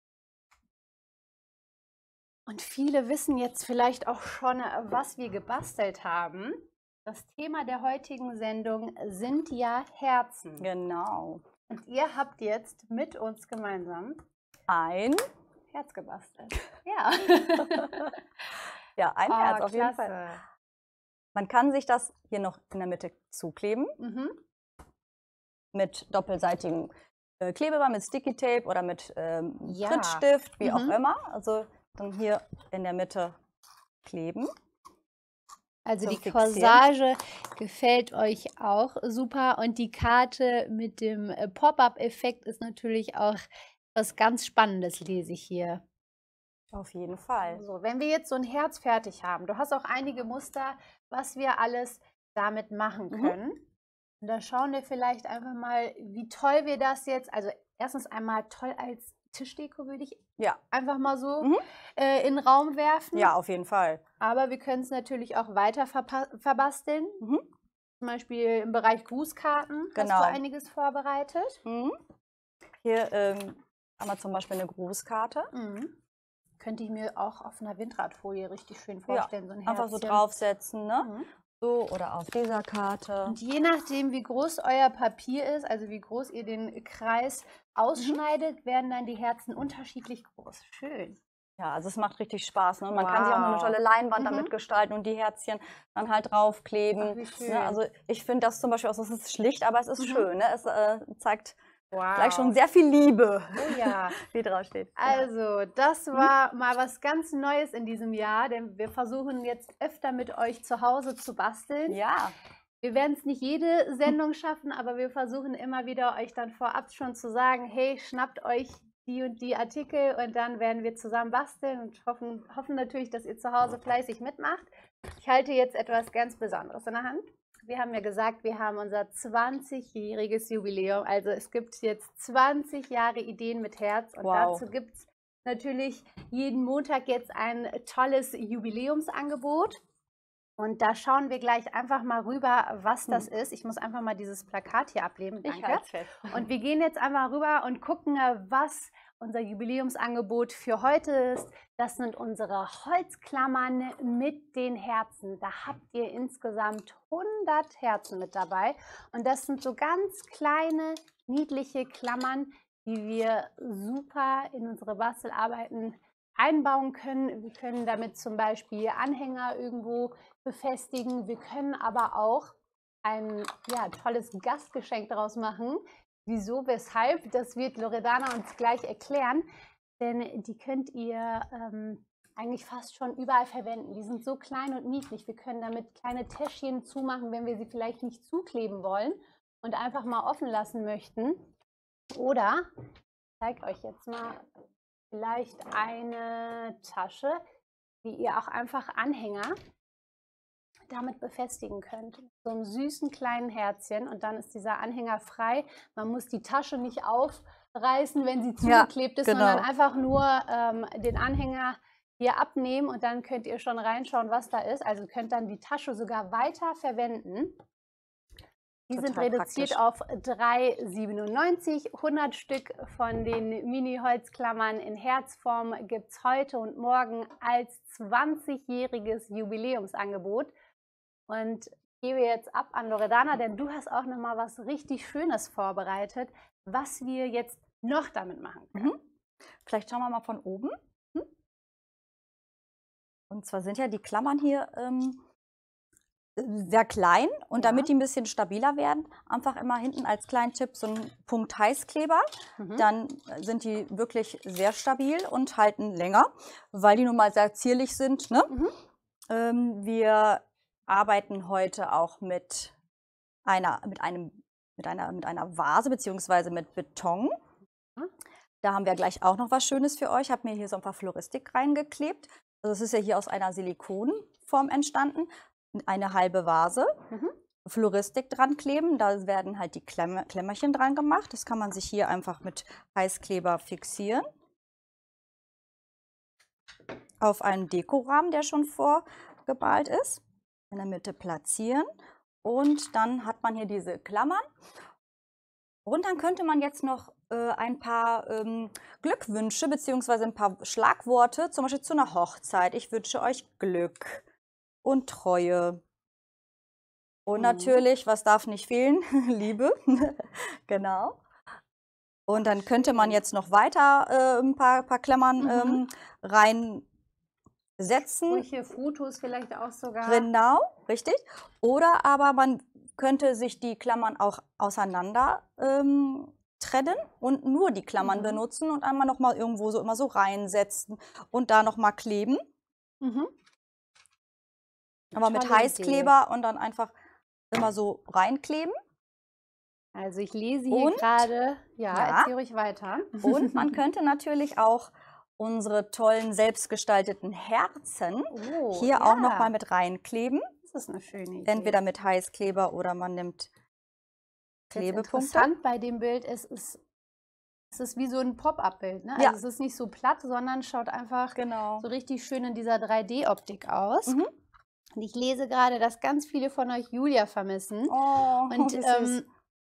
Und viele wissen jetzt vielleicht auch schon, was wir gebastelt haben. Das Thema der heutigen Sendung sind ja Herzen. Genau. Und ihr habt jetzt mit uns gemeinsam Ein, Herz gebastelt. Ja. ja, ein Oh, Herz auf jeden Fall. klasse. Man kann sich das hier noch in der Mitte zukleben Mhm. mit doppelseitigem äh, Klebeband, mit Sticky Tape oder mit ähm, Ja. Prittstift, wie auch Mhm. immer. Also dann hier in der Mitte kleben. Also Zum die Fixieren. Corsage gefällt euch auch super und die Karte mit dem äh, Pop-up-Effekt ist natürlich auch was ganz Spannendes, lese ich hier. Auf jeden Fall. So, wenn wir jetzt so ein Herz fertig haben, du hast auch einige Muster, was wir alles damit machen Mhm. können. Und da schauen wir vielleicht einfach mal, wie toll wir das jetzt, also erstens einmal toll als Tischdeko würde ich Ja. einfach mal so Mhm. äh, in den Raum werfen. Ja, auf jeden Fall. Aber wir können es natürlich auch weiter verpa- verbasteln. Mhm. Zum Beispiel im Bereich Grußkarten hast Genau. du einiges vorbereitet. Mhm. Hier ähm, haben wir zum Beispiel eine Grußkarte. Mhm. Könnte ich mir auch auf einer Windradfolie richtig schön vorstellen. So ein Einfach so Herzchen. draufsetzen, ne? Mhm. So, oder auf dieser Karte. Und je nachdem, wie groß euer Papier ist, also wie groß ihr den Kreis ausschneidet, werden dann die Herzen unterschiedlich groß. Schön. Ja, also es macht richtig Spaß. Ne? Man kann sich auch noch eine Wow. tolle Leinwand Mhm. damit gestalten und die Herzchen dann halt draufkleben. Ach, wie schön. Ne? Also ich finde das zum Beispiel auch, es ist schlicht, aber es ist Mhm. schön. Ne? Es äh, zeigt Wow. gleich schon sehr viel Liebe, Oh ja. die draufsteht. Also, das Mhm. war mal was ganz Neues in diesem Jahr, denn wir versuchen jetzt öfter mit euch zu Hause zu basteln. Ja, Wir werden es nicht jede Sendung schaffen, aber wir versuchen immer wieder euch dann vorab schon zu sagen, hey, schnappt euch die und die Artikel und dann werden wir zusammen basteln und hoffen, hoffen natürlich, dass ihr zu Hause fleißig mitmacht. Ich halte jetzt etwas ganz Besonderes in der Hand. Wir haben ja gesagt, wir haben unser zwanzigjähriges Jubiläum. Also es gibt jetzt zwanzig Jahre Ideen mit Herz und Wow. dazu gibt es natürlich jeden Montag jetzt ein tolles Jubiläumsangebot. Und da schauen wir gleich einfach mal rüber, was das Hm. ist. Ich muss einfach mal dieses Plakat hier ablehnen. ich Danke. halte fest. Und wir gehen jetzt einmal rüber und gucken, was unser Jubiläumsangebot für heute ist. Das sind unsere Holzklammern mit den Herzen. Da habt ihr insgesamt hundert Herzen mit dabei. Und das sind so ganz kleine, niedliche Klammern, die wir super in unsere Bastelarbeiten einbauen können. Wir können damit zum Beispiel Anhänger irgendwo befestigen. Wir können aber auch ein ja, tolles Gastgeschenk daraus machen. Wieso, weshalb, das wird Loredana uns gleich erklären, denn die könnt ihr ähm, eigentlich fast schon überall verwenden. Die sind so klein und niedlich. Wir können damit kleine Täschchen zumachen, wenn wir sie vielleicht nicht zukleben wollen und einfach mal offen lassen möchten. Oder, ich zeige euch jetzt mal vielleicht eine Tasche, die ihr auch einfach Anhänger damit befestigen könnt. So einem süßen kleinen Herzchen und dann ist dieser Anhänger frei. Man muss die Tasche nicht aufreißen, wenn sie Ja, zugeklebt ist, genau. sondern einfach nur ähm, den Anhänger hier abnehmen und dann könnt ihr schon reinschauen, was da ist. Also könnt dann die Tasche sogar weiter verwenden. Die sind Total reduziert praktisch. auf drei siebenundneunzig. hundert Stück von den Mini-Holzklammern in Herzform gibt es heute und morgen als zwanzigjähriges Jubiläumsangebot. Und ich gebe jetzt ab an Loredana, denn du hast auch noch mal was richtig Schönes vorbereitet, was wir jetzt noch damit machen können. Mhm. Vielleicht schauen wir mal von oben. Und zwar sind ja die Klammern hier ähm, sehr klein und Ja. damit die ein bisschen stabiler werden, einfach immer hinten als kleinen Tipp so einen Punkt Heißkleber. Mhm. Dann sind die wirklich sehr stabil und halten länger, weil die nun mal sehr zierlich sind. Ne? Mhm. Ähm, wir arbeiten heute auch mit einer, mit einem, mit einer, mit einer Vase beziehungsweise mit Beton. Mhm. Da haben wir gleich auch noch was Schönes für euch. Ich habe mir hier so ein paar Floristik reingeklebt. Also das ist ja hier aus einer Silikonform entstanden. Eine halbe Vase. Mhm. Floristik dran kleben. Da werden halt die Klemmer, Klemmerchen dran gemacht. Das kann man sich hier einfach mit Heißkleber fixieren. Auf einen Dekorahmen, der schon vorgemalt ist. In der Mitte platzieren. Und dann hat man hier diese Klammern. Und dann könnte man jetzt noch äh, ein paar ähm, Glückwünsche bzw. ein paar Schlagworte, zum Beispiel zu einer Hochzeit. Ich wünsche euch Glück und Treue. Und Mhm. natürlich, was darf nicht fehlen? Liebe. Genau. Und dann könnte man jetzt noch weiter äh, ein paar, paar Klammern Mhm. ähm, reinsetzen. Sprüche, Fotos vielleicht auch sogar. Genau, richtig. Oder aber man könnte sich die Klammern auch auseinander ähm, trennen und nur die Klammern Mhm. benutzen und einmal noch mal irgendwo so immer so reinsetzen und da noch mal kleben. Mhm. Aber mit Tolle Idee. Heißkleber und dann einfach immer so reinkleben. Also ich lese hier Und- gerade, ja, ja. erzähl ruhig weiter. Und man könnte natürlich auch unsere tollen selbstgestalteten Herzen Oh, hier ja. auch noch mal mit reinkleben. Das ist eine schöne Idee. Entweder mit Heißkleber oder man nimmt Jetzt Klebepunkte. interessant bei dem Bild ist, ist es ist wie so ein Pop-up-Bild. Ne? Ja. Also es ist nicht so platt, sondern schaut einfach Genau. so richtig schön in dieser drei D-Optik aus. Mhm. Und ich lese gerade, dass ganz viele von euch Julia vermissen. Oh, Und wie süß. ähm,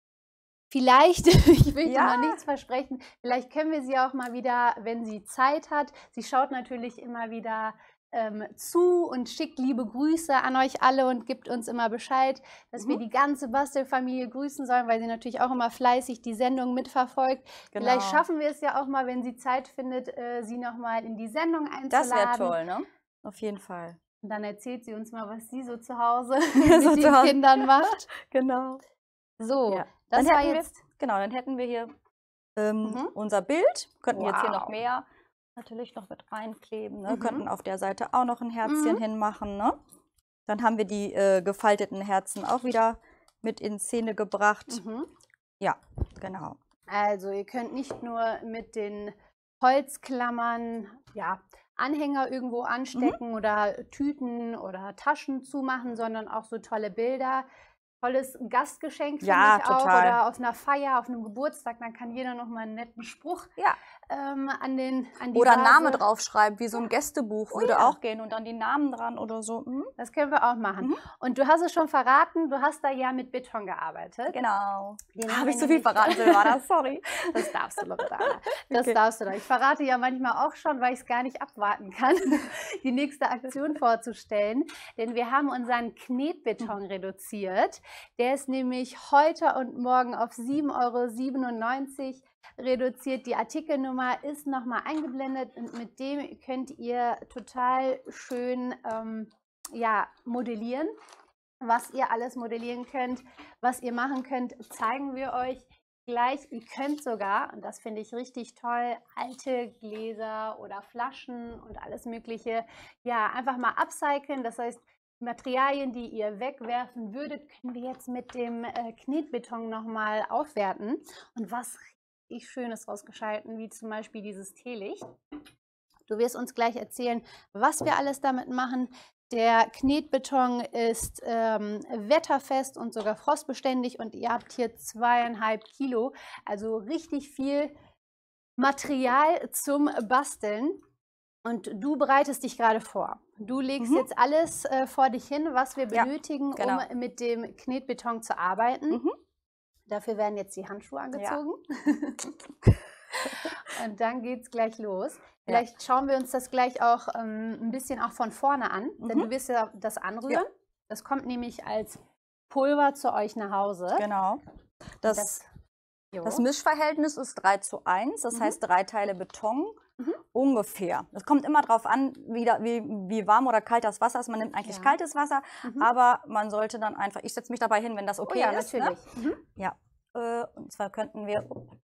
vielleicht, ich will dir Ja. noch nichts versprechen, vielleicht können wir sie auch mal wieder, wenn sie Zeit hat. Sie schaut natürlich immer wieder ähm, zu und schickt liebe Grüße an euch alle und gibt uns immer Bescheid, dass Mhm. wir die ganze Bastelfamilie grüßen sollen, weil sie natürlich auch immer fleißig die Sendung mitverfolgt. Genau. Vielleicht schaffen wir es ja auch mal, wenn sie Zeit findet, äh, sie nochmal in die Sendung einzuladen. Das wäre toll, ne? Auf jeden Fall. Und dann erzählt sie uns mal, was sie so zu Hause So mit den zu Hause. Kindern macht. Genau. So, Ja. das Dann war hätten wir- jetzt... Genau, dann hätten wir hier ähm, Mhm. unser Bild. Könnten jetzt hier noch Wow. mehr natürlich noch mit reinkleben. Ne? Mhm. Könnten auf der Seite auch noch ein Herzchen Mhm. hinmachen. Ne? Dann haben wir die äh, gefalteten Herzen auch wieder mit in Szene gebracht. Mhm. Ja, genau. Also ihr könnt nicht nur mit den Holzklammern ja, Anhänger irgendwo anstecken oder Tüten oder Taschen zumachen, sondern auch so tolle Bilder. Tolles Gastgeschenk finde Ja, ich auch. total. Oder auf einer Feier, auf einem Geburtstag, dann kann jeder noch mal einen netten Spruch Ja. ähm, an, den, an die Oder Vase. Name draufschreiben, wie so ein Gästebuch Oh würde ja. auch gehen und dann die Namen dran oder so. Mhm. Das können wir auch machen. Mhm. Und du hast es schon verraten, du hast da ja mit Beton gearbeitet. Genau. Den haben Habe wir ich zu viel nämlich- verraten, Silvana? Sorry. Das darfst du, Loredana. Das Okay. darfst du doch. Ich verrate ja manchmal auch schon, weil ich es gar nicht abwarten kann, die nächste Aktion vorzustellen. Denn wir haben unseren Knetbeton reduziert. Der ist nämlich heute und morgen auf sieben Euro siebenundneunzig reduziert. Die Artikelnummer ist nochmal eingeblendet und mit dem könnt ihr total schön ähm, ja, modellieren. Was ihr alles modellieren könnt, was ihr machen könnt, zeigen wir euch gleich. Ihr könnt sogar, und das finde ich richtig toll, alte Gläser oder Flaschen und alles Mögliche, ja, einfach mal upcyclen. Das heißt, Materialien, die ihr wegwerfen würdet, können wir jetzt mit dem äh, Knetbeton nochmal aufwerten. Und was richtig Schönes rausgeschalten, wie zum Beispiel dieses Teelicht. Du wirst uns gleich erzählen, was wir alles damit machen. Der Knetbeton ist ähm, wetterfest und sogar frostbeständig und ihr habt hier zweieinhalb Kilo, also richtig viel Material zum Basteln. Und du bereitest dich gerade vor. Du legst Mhm. jetzt alles äh, vor dich hin, was wir Ja, benötigen, genau. um mit dem Knetbeton zu arbeiten. Mhm. Dafür werden jetzt die Handschuhe angezogen. Und dann geht es gleich los. Vielleicht schauen wir uns das gleich auch ähm, ein bisschen auch von vorne an, denn Mhm. du wirst ja das anrühren. Ja. Das kommt nämlich als Pulver zu euch nach Hause. Genau. Das, jo. das Mischverhältnis ist drei zu eins, das Mhm. heißt drei Teile Beton Mhm. ungefähr. Es kommt immer darauf an, wie, da, wie, wie warm oder kalt das Wasser ist. Man nimmt eigentlich Ja. kaltes Wasser, Mhm. aber man sollte dann einfach, ich setze mich dabei hin, wenn das okay oh ja, ist. natürlich. Ne? Mhm. Ja, äh, und zwar könnten wir,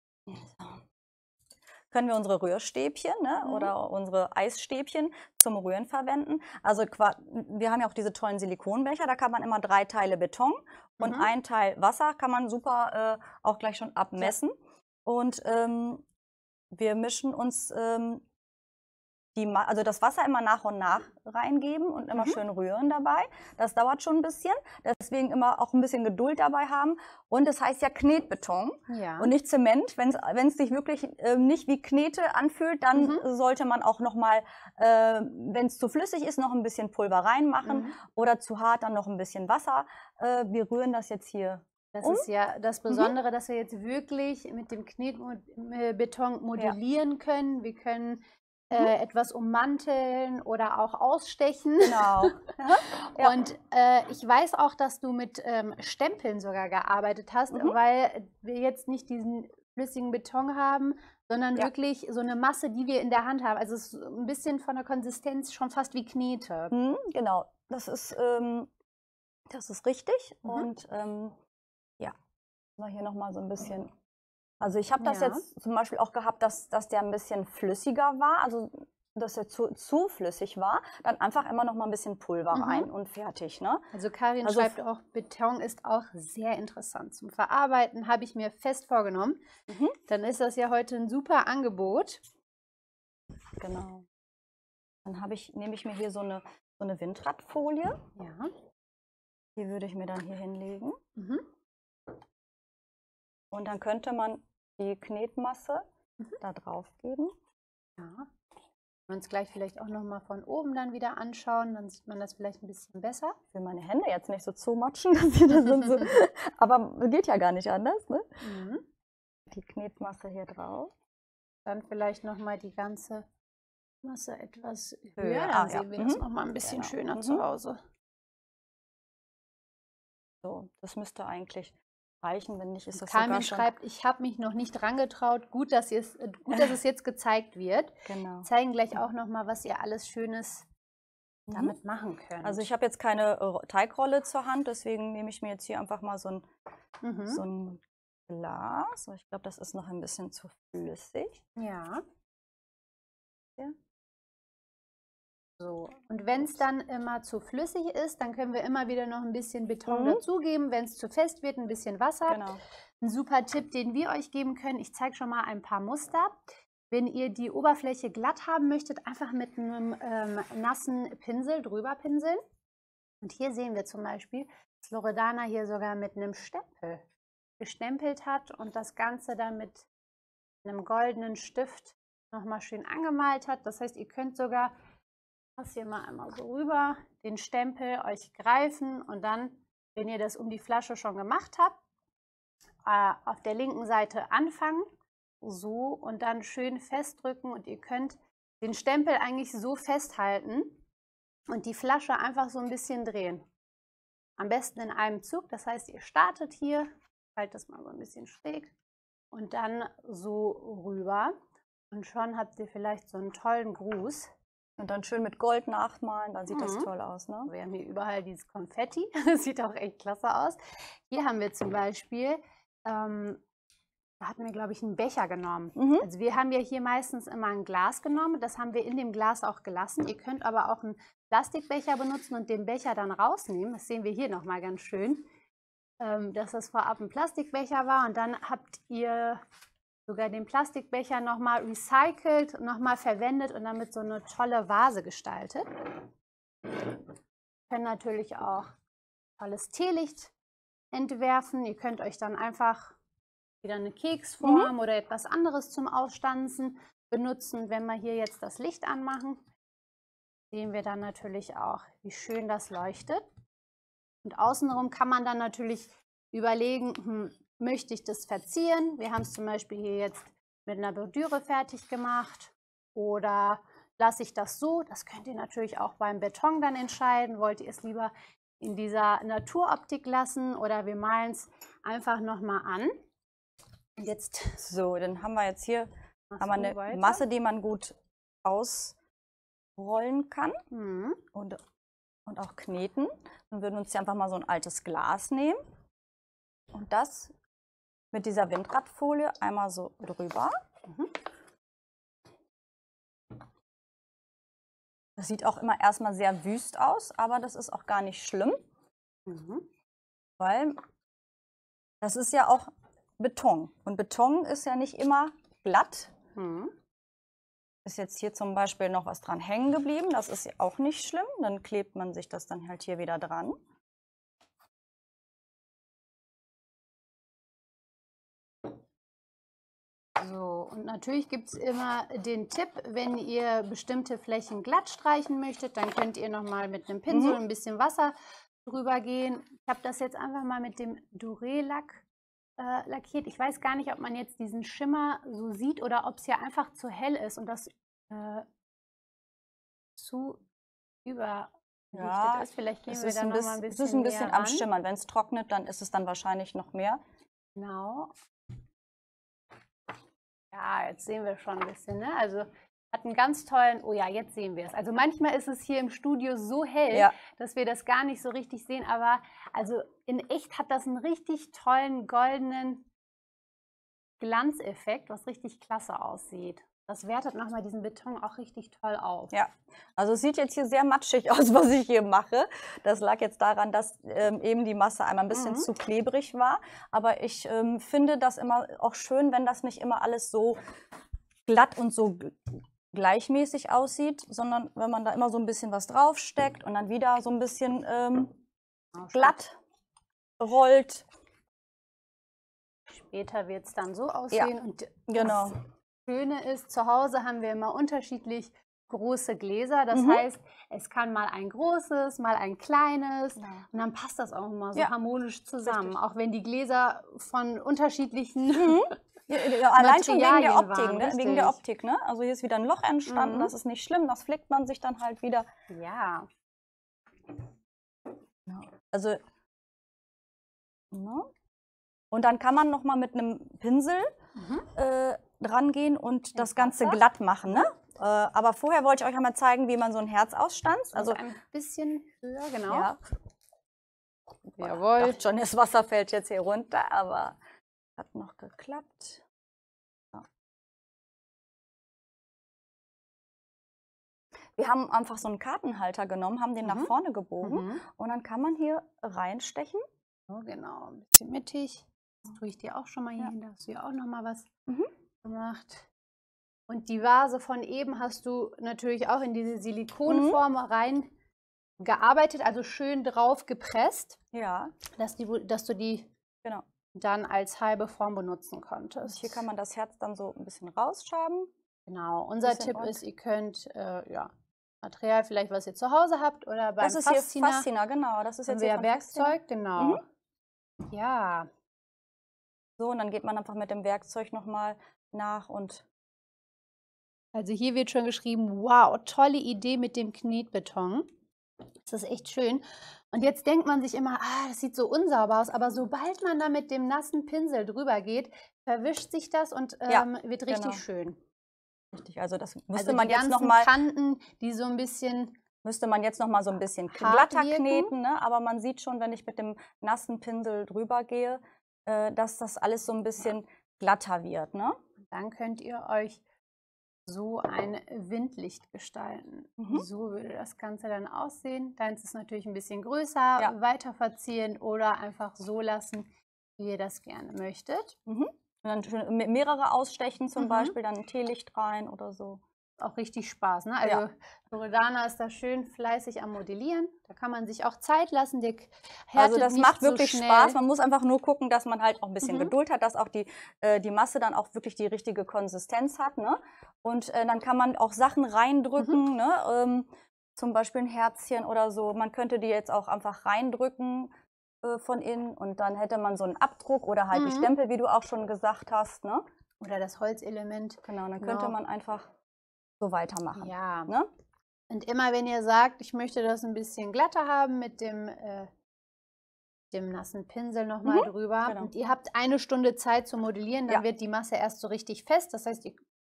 können wir unsere Rührstäbchen ne, Mhm. oder unsere Eisstäbchen zum Rühren verwenden. Also wir haben ja auch diese tollen Silikonbecher, da kann man immer drei Teile Beton und Mhm. ein Teil Wasser kann man super äh, auch gleich schon abmessen. Ja. Und ähm, wir mischen uns ähm, die, also das Wasser immer nach und nach reingeben und immer mhm. schön rühren dabei. Das dauert schon ein bisschen, deswegen immer auch ein bisschen Geduld dabei haben. Und das heißt ja Knetbeton ja. und nicht Zement. Wenn es sich wirklich äh, nicht wie Knete anfühlt, dann mhm. sollte man auch noch mal, äh, wenn es zu flüssig ist, noch ein bisschen Pulver reinmachen mhm. oder zu hart, dann noch ein bisschen Wasser. Äh, wir rühren das jetzt hier. Das um. ist ja das Besondere, mhm. dass wir jetzt wirklich mit dem Knetbeton modellieren ja. können. Wir können Äh, mhm. etwas ummanteln oder auch ausstechen. Genau. ja. Und äh, ich weiß auch, dass du mit ähm, Stempeln sogar gearbeitet hast, mhm. weil wir jetzt nicht diesen flüssigen Beton haben, sondern ja. wirklich so eine Masse, die wir in der Hand haben. Also es ist ein bisschen von der Konsistenz schon fast wie Knete. Mhm, genau, das ist, ähm, das ist richtig. Mhm. Und ähm, ja, mal hier nochmal so ein bisschen... Also ich habe das ja. jetzt zum Beispiel auch gehabt, dass, dass der ein bisschen flüssiger war, also dass er zu, zu flüssig war, dann einfach immer noch mal ein bisschen Pulver mhm. rein und fertig. Ne? Also Karin also schreibt auch, Beton ist auch sehr interessant. Zum Verarbeiten habe ich mir fest vorgenommen. Mhm. Dann ist das ja heute ein super Angebot. Genau. Dann habe ich, nehme ich mir hier so eine, so eine Windradfolie. Ja. Die würde ich mir dann hier hinlegen. Mhm. Und dann könnte man die Knetmasse mhm. da drauf geben. Ja. Wir uns gleich vielleicht auch noch mal von oben dann wieder anschauen, dann sieht man das vielleicht ein bisschen besser. Ich will meine Hände jetzt nicht so zumatschen, dass sie das sind so, aber geht ja gar nicht anders, ne? Mhm. Die Knetmasse hier drauf. Dann vielleicht noch mal die ganze Masse etwas höher, höher. Dann ah, sehen ja. wir mhm. das noch mal ein bisschen genau. schöner mhm. zu Hause. So, das müsste eigentlich reichen, wenn nicht, ist das Carmen sogar schon... schreibt, ich habe mich noch nicht rangetraut. Gut, dass, es, gut, dass es jetzt gezeigt wird. Genau. Wir zeigen gleich auch noch mal, was ihr alles Schönes mhm. damit machen könnt. Also ich habe jetzt keine Teigrolle zur Hand, deswegen nehme ich mir jetzt hier einfach mal so ein, mhm. so ein Glas. Ich glaube, das ist noch ein bisschen zu flüssig. Ja. ja. So, und wenn es dann immer zu flüssig ist, dann können wir immer wieder noch ein bisschen Beton mhm. dazugeben. Wenn es zu fest wird, ein bisschen Wasser. Genau. Ein super Tipp, den wir euch geben können. Ich zeige schon mal ein paar Muster. Wenn ihr die Oberfläche glatt haben möchtet, einfach mit einem ähm, nassen Pinsel drüber pinseln. Und hier sehen wir zum Beispiel, dass Loredana hier sogar mit einem Stempel gestempelt hat und das Ganze dann mit einem goldenen Stift nochmal schön angemalt hat. Das heißt, ihr könnt sogar das hier mal einmal so rüber, den Stempel euch greifen und dann, wenn ihr das um die Flasche schon gemacht habt, äh, auf der linken Seite anfangen, so und dann schön festdrücken und ihr könnt den Stempel eigentlich so festhalten und die Flasche einfach so ein bisschen drehen. Am besten in einem Zug, das heißt, ihr startet hier, haltet das mal so ein bisschen schräg und dann so rüber und schon habt ihr vielleicht so einen tollen Gruß. Und dann schön mit Gold nachmalen, dann sieht mhm. das toll aus. Ne? Wir haben hier überall dieses Konfetti, das sieht auch echt klasse aus. Hier haben wir zum Beispiel, ähm, da hatten wir glaube ich einen Becher genommen. Mhm. Also wir haben ja hier meistens immer ein Glas genommen, das haben wir in dem Glas auch gelassen. Ihr könnt aber auch einen Plastikbecher benutzen und den Becher dann rausnehmen. Das sehen wir hier nochmal ganz schön, ähm, dass das vorab ein Plastikbecher war und dann habt ihr sogar den Plastikbecher nochmal recycelt, nochmal verwendet und damit so eine tolle Vase gestaltet. Wir können natürlich auch tolles Teelicht entwerfen. Ihr könnt euch dann einfach wieder eine Keksform mhm. oder etwas anderes zum Ausstanzen benutzen. Wenn wir hier jetzt das Licht anmachen, sehen wir dann natürlich auch, wie schön das leuchtet. Und außenrum kann man dann natürlich überlegen, hm, möchte ich das verzieren? Wir haben es zum Beispiel hier jetzt mit einer Bordüre fertig gemacht oder lasse ich das so? Das könnt ihr natürlich auch beim Beton dann entscheiden. Wollt ihr es lieber in dieser Naturoptik lassen oder wir malen es einfach nochmal an? Jetzt so, dann haben wir jetzt hier haben wir eine weiter. Masse, die man gut ausrollen kann Mhm. und, und auch kneten. Dann würden wir uns hier einfach mal so ein altes Glas nehmen und das mit dieser Windradfolie einmal so drüber. Mhm. Das sieht auch immer erstmal sehr wüst aus, aber das ist auch gar nicht schlimm, Mhm. weil das ist ja auch Beton. Und Beton ist ja nicht immer glatt. Mhm. Ist jetzt hier zum Beispiel noch was dran hängen geblieben. Das ist ja auch nicht schlimm. Dann klebt man sich das dann halt hier wieder dran. So, und natürlich gibt es immer den Tipp, wenn ihr bestimmte Flächen glatt streichen möchtet, dann könnt ihr nochmal mit einem Pinsel Mhm. ein bisschen Wasser drüber gehen. Ich habe das jetzt einfach mal mit dem Doré-Lack äh, lackiert. Ich weiß gar nicht, ob man jetzt diesen Schimmer so sieht oder ob es ja einfach zu hell ist und das äh, zu überdichtet Ja, ist. Vielleicht gehen es wir ist da ein noch mal ein bisschen, es bisschen ist ein bisschen näher am ran. Schimmern. Wenn es trocknet, dann ist es dann wahrscheinlich noch mehr. Genau. Ja, jetzt sehen wir schon ein bisschen, ne? Also hat einen ganz tollen, oh ja, jetzt sehen wir es. Also manchmal ist es hier im Studio so hell, Ja. dass wir das gar nicht so richtig sehen, aber also in echt hat das einen richtig tollen goldenen Glanzeffekt, was richtig klasse aussieht. Das wertet nochmal diesen Beton auch richtig toll auf. Ja, also es sieht jetzt hier sehr matschig aus, was ich hier mache. Das lag jetzt daran, dass ähm, eben die Masse einmal ein bisschen Mhm. zu klebrig war. Aber ich ähm, finde das immer auch schön, wenn das nicht immer alles so glatt und so g- gleichmäßig aussieht, sondern wenn man da immer so ein bisschen was draufsteckt und dann wieder so ein bisschen ähm, glatt rollt. Später wird es dann so aussehen. Und Genau. das Schöne ist, zu Hause haben wir immer unterschiedlich große Gläser. Das Mhm. heißt, es kann mal ein großes, mal ein kleines. Ja. Und dann passt das auch immer so Ja, harmonisch zusammen. richtig. Auch wenn die Gläser von unterschiedlichen Mhm. Ja, ja, allein schon wegen der Materialien Optik, waren, ne? Wegen der richtig. Optik, ne? Also hier ist wieder ein Loch entstanden, Mhm. das ist nicht schlimm, das flickt man sich dann halt wieder. Ja. Also, ne? Und dann kann man noch mal mit einem Pinsel Mhm. äh, dran gehen und das Ganze Wasser. glatt machen, ne? Äh, aber vorher wollte ich euch einmal zeigen, wie man so ein Herz ausstanzt. Also Also, ein bisschen höher, genau. ja. Jawohl. Ich dachte schon, das Wasser fällt jetzt hier runter, aber hat noch geklappt. So. Wir haben einfach so einen Kartenhalter genommen, haben den Mhm. nach vorne gebogen Mhm. und dann kann man hier reinstechen. So, genau, ein bisschen mittig. Das tue ich dir auch schon mal hier Ja. hin. Da hast du ja auch noch mal was Mhm. gemacht. Und die Vase von eben hast du natürlich auch in diese Silikonform rein gearbeitet, also schön drauf gepresst, Ja, dass, die, dass du die genau. dann als halbe Form benutzen Und konntest. hier kann man das Herz dann so ein bisschen rausschaben. Genau, unser bisschen Tipp Ort. ist, ihr könnt äh, ja, Material vielleicht, was ihr zu Hause habt oder beim Das ist hier Fasziner, Fasziner, genau. Das ist haben jetzt wir hier ja von Fasziner. Werkzeug, genau. Ja, So, und dann geht man einfach mit dem Werkzeug nochmal nach und also hier wird schon geschrieben, wow, tolle Idee mit dem Knetbeton. Das ist echt schön. Und jetzt denkt man sich immer, ah, das sieht so unsauber aus, aber sobald man da mit dem nassen Pinsel drüber geht, verwischt sich das und Ja, ähm, wird richtig genau. schön. richtig, also das müsste Also man die jetzt ganzen nochmal Kanten, die so ein bisschen, müsste man jetzt noch mal so ein bisschen hart glatter wirken. kneten, ne? Aber man sieht schon, wenn ich mit dem nassen Pinsel drüber gehe, äh, dass das alles so ein bisschen glatter wird, ne? dann könnt ihr euch so ein Windlicht gestalten. Mhm. So würde das Ganze dann aussehen. Deins ist natürlich ein bisschen größer, Ja. weiter verzieren oder einfach so lassen, wie ihr das gerne möchtet. Mhm. Und dann schön me- mehrere ausstechen zum Mhm. Beispiel, dann ein Teelicht rein oder so. Auch richtig Spaß, ne? Also Ja. Loredana ist da schön fleißig am Modellieren. Da kann man sich auch Zeit lassen. Der härtet Also das nicht macht so wirklich schnell. Spaß. Man muss einfach nur gucken, dass man halt auch ein bisschen Mhm. Geduld hat, dass auch die, äh, die Masse dann auch wirklich die richtige Konsistenz hat, ne? Und äh, dann kann man auch Sachen reindrücken, Mhm. ne? Ähm, zum Beispiel ein Herzchen oder so. Man könnte die jetzt auch einfach reindrücken äh, von innen und dann hätte man so einen Abdruck oder halt die Mhm. Stempel, wie du auch schon gesagt hast, ne? Oder das Holzelement. Genau, dann Genau. könnte man einfach so weitermachen. Ja. Ne? Und immer wenn ihr sagt, ich möchte das ein bisschen glatter haben mit dem, äh, dem nassen Pinsel nochmal Mhm, drüber genau. und ihr habt eine Stunde Zeit zu modellieren, dann Ja. wird die Masse erst so richtig fest. Das heißt, ihr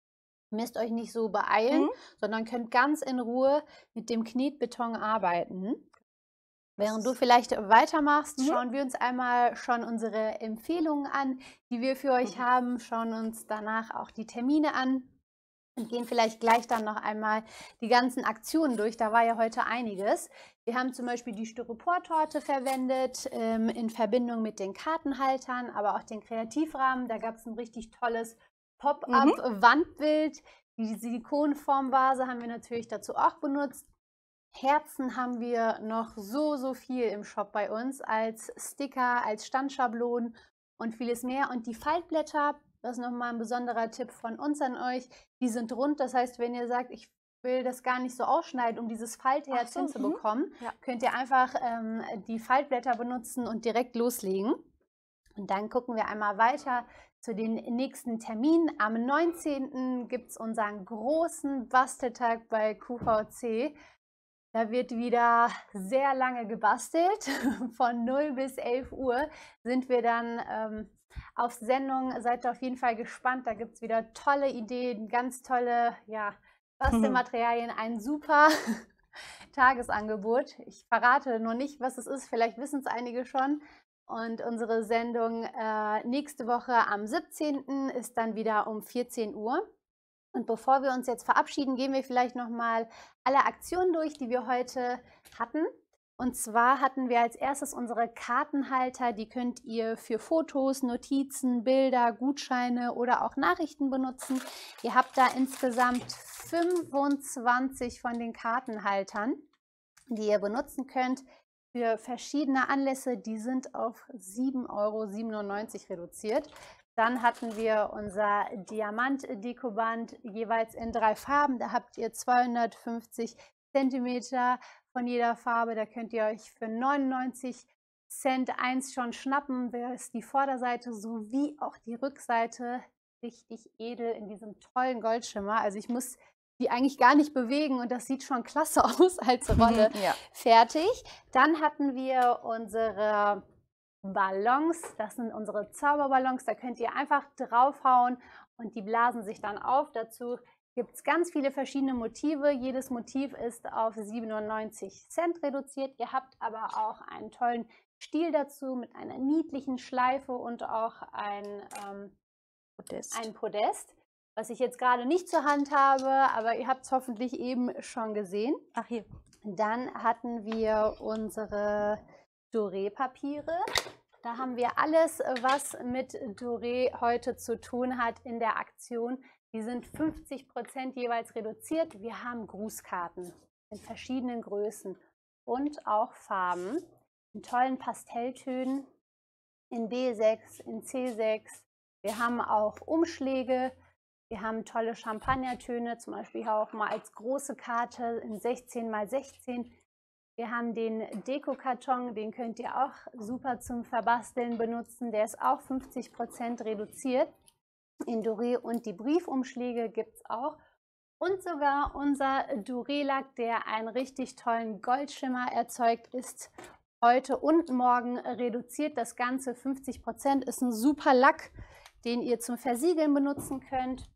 Müsst euch nicht so beeilen, Mhm. sondern könnt ganz in Ruhe mit dem Knetbeton arbeiten. Während du vielleicht weitermachst, Mhm. schauen wir uns einmal schon unsere Empfehlungen an, die wir für euch Mhm. haben, schauen uns danach auch die Termine an und gehen vielleicht gleich dann noch einmal die ganzen Aktionen durch. Da war ja heute einiges. Wir haben zum Beispiel die Styroportorte verwendet ähm, in Verbindung mit den Kartenhaltern, aber auch den Kreativrahmen. Da gab es ein richtig tolles Mhm. Pop-up-Wandbild. Die Silikonformvase haben wir natürlich dazu auch benutzt. Herzen haben wir noch so, so viel im Shop bei uns als Sticker, als Standschablonen und vieles mehr. Und die Faltblätter, das ist nochmal ein besonderer Tipp von uns an euch, die sind rund. Das heißt, wenn ihr sagt, ich will das gar nicht so ausschneiden, um dieses Faltherz So, mhm. hinzubekommen, Ja. könnt ihr einfach ähm, die Faltblätter benutzen und direkt loslegen. Und dann gucken wir einmal weiter zu den nächsten Terminen. Am neunzehnten gibt es unseren großen Basteltag bei Q V C. Da wird wieder sehr lange gebastelt. Von null bis elf Uhr sind wir dann ähm, auf Sendung. Seid auf jeden Fall gespannt. Da gibt es wieder tolle Ideen, ganz tolle ja, Bastelmaterialien. Ein super Tagesangebot. Ich verrate noch nicht, was es ist. Vielleicht wissen es einige schon. Und unsere Sendung äh, nächste Woche am siebzehnten ist dann wieder um vierzehn Uhr. Und bevor wir uns jetzt verabschieden, gehen wir vielleicht noch mal alle Aktionen durch, die wir heute hatten. Und zwar hatten wir als erstes unsere Kartenhalter. Die könnt ihr für Fotos, Notizen, Bilder, Gutscheine oder auch Nachrichten benutzen. Ihr habt da insgesamt fünfundzwanzig von den Kartenhaltern, die ihr benutzen könnt für verschiedene Anlässe. Die sind auf sieben Euro siebenundneunzig reduziert. Dann hatten wir unser Diamant-Dekoband jeweils in drei Farben. Da habt ihr zweihundertfünfzig Zentimeter von jeder Farbe. Da könnt ihr euch für neunundneunzig Cent eins schon schnappen. Da ist die Vorderseite sowie auch die Rückseite richtig edel in diesem tollen Goldschimmer. Also ich muss die eigentlich gar nicht bewegen und das sieht schon klasse aus als Rolle. Ja. Fertig. Dann hatten wir unsere Ballons, das sind unsere Zauberballons, da könnt ihr einfach draufhauen und die blasen sich dann auf. Dazu gibt es ganz viele verschiedene Motive. Jedes Motiv ist auf siebenundneunzig Cent reduziert. Ihr habt aber auch einen tollen Stiel dazu mit einer niedlichen Schleife und auch ein, ähm, Podest. ein Podest, was ich jetzt gerade nicht zur Hand habe, aber ihr habt es hoffentlich eben schon gesehen. Ach, hier. Dann hatten wir unsere Doré-Papiere. Da haben wir alles, was mit Doré heute zu tun hat in der Aktion. Die sind fünfzig Prozent jeweils reduziert. Wir haben Grußkarten in verschiedenen Größen und auch Farben, in tollen Pastelltönen, in B sechs, in C sechs. Wir haben auch Umschläge. Wir haben tolle Champagnertöne, zum Beispiel hier auch mal als große Karte in sechzehn mal sechzehn. Wir haben den Dekokarton, den könnt ihr auch super zum Verbasteln benutzen. Der ist auch fünfzig Prozent reduziert in Doré und die Briefumschläge gibt es auch. Und sogar unser Doré-Lack, der einen richtig tollen Goldschimmer erzeugt, ist heute und morgen reduziert. Das Ganze fünfzig Prozent ist ein super Lack, den ihr zum Versiegeln benutzen könnt,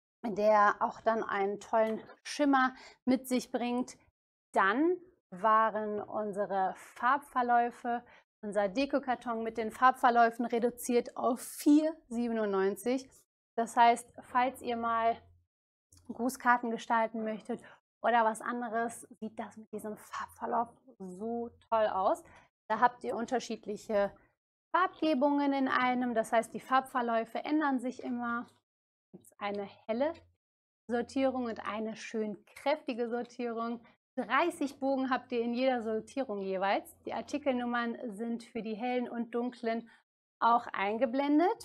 der auch dann einen tollen Schimmer mit sich bringt. Dann waren unsere Farbverläufe, unser Dekokarton mit den Farbverläufen reduziert auf vier siebenundneunzig. Das heißt, falls ihr mal Grußkarten gestalten möchtet oder was anderes, sieht das mit diesem Farbverlauf so toll aus. Da habt ihr unterschiedliche Farbgebungen in einem, das heißt, die Farbverläufe ändern sich immer. Es gibt eine helle Sortierung und eine schön kräftige Sortierung. dreißig Bogen habt ihr in jeder Sortierung jeweils. Die Artikelnummern sind für die hellen und dunklen auch eingeblendet.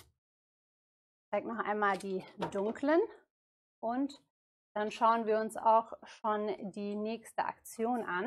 Ich zeige noch einmal die dunklen und dann schauen wir uns auch schon die nächste Aktion an.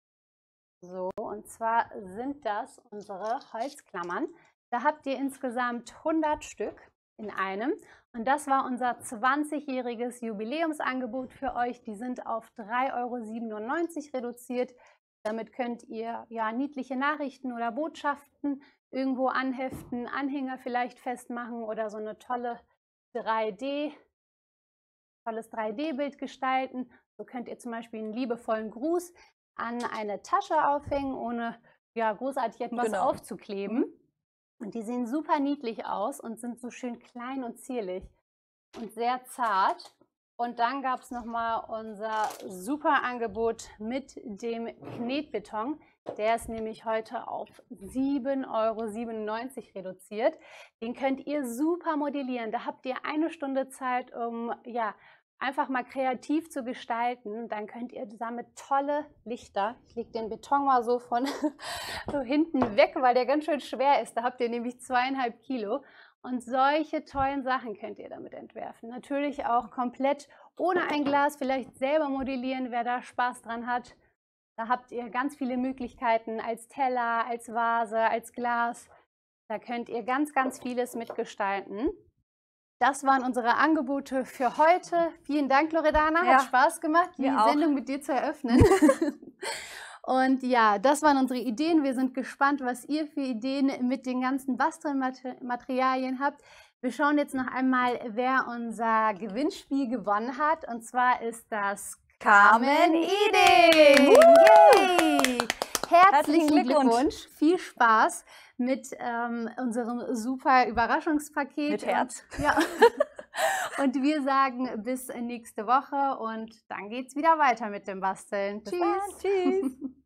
So, und zwar sind das unsere Holzklammern. Da habt ihr insgesamt hundert Stück in einem. Und das war unser zwanzigjähriges Jubiläumsangebot für euch. Die sind auf drei Euro siebenundneunzig reduziert. Damit könnt ihr ja niedliche Nachrichten oder Botschaften irgendwo anheften, Anhänger vielleicht festmachen oder so eine tolle drei D tolles drei D Bild gestalten. So könnt ihr zum Beispiel einen liebevollen Gruß an eine Tasche aufhängen, ohne ja, großartig etwas Genau. aufzukleben. Und die sehen super niedlich aus und sind so schön klein und zierlich und sehr zart. Und dann gab es nochmal unser super Angebot mit dem Knetbeton. Der ist nämlich heute auf sieben Euro siebenundneunzig reduziert. Den könnt ihr super modellieren. Da habt ihr eine Stunde Zeit, um ja, einfach mal kreativ zu gestalten. Dann könnt ihr damit tolle Lichter, ich lege den Beton mal so von hinten weg, weil der ganz schön schwer ist. Da habt ihr nämlich zweieinhalb Kilo. Und solche tollen Sachen könnt ihr damit entwerfen. Natürlich auch komplett ohne ein Glas, vielleicht selber modellieren, wer da Spaß dran hat. Da habt ihr ganz viele Möglichkeiten als Teller, als Vase, als Glas. Da könnt ihr ganz, ganz vieles mitgestalten. Das waren unsere Angebote für heute. Vielen Dank, Loredana. Ja, Hat Spaß gemacht, die mir auch. Sendung mit dir zu eröffnen. Und ja, das waren unsere Ideen. Wir sind gespannt, was ihr für Ideen mit den ganzen Bastelmaterialien habt. Wir schauen jetzt noch einmal, wer unser Gewinnspiel gewonnen hat. Und zwar ist das Carmen Ideen. Yay! Herzlichen Herzlichen Glückwunsch. Glückwunsch. Viel Spaß mit ähm, unserem super Überraschungspaket. Mit Herz. Und, ja. Und wir sagen bis nächste Woche und dann geht's wieder weiter mit dem Basteln. Bis Tschüss. dann. Tschüss.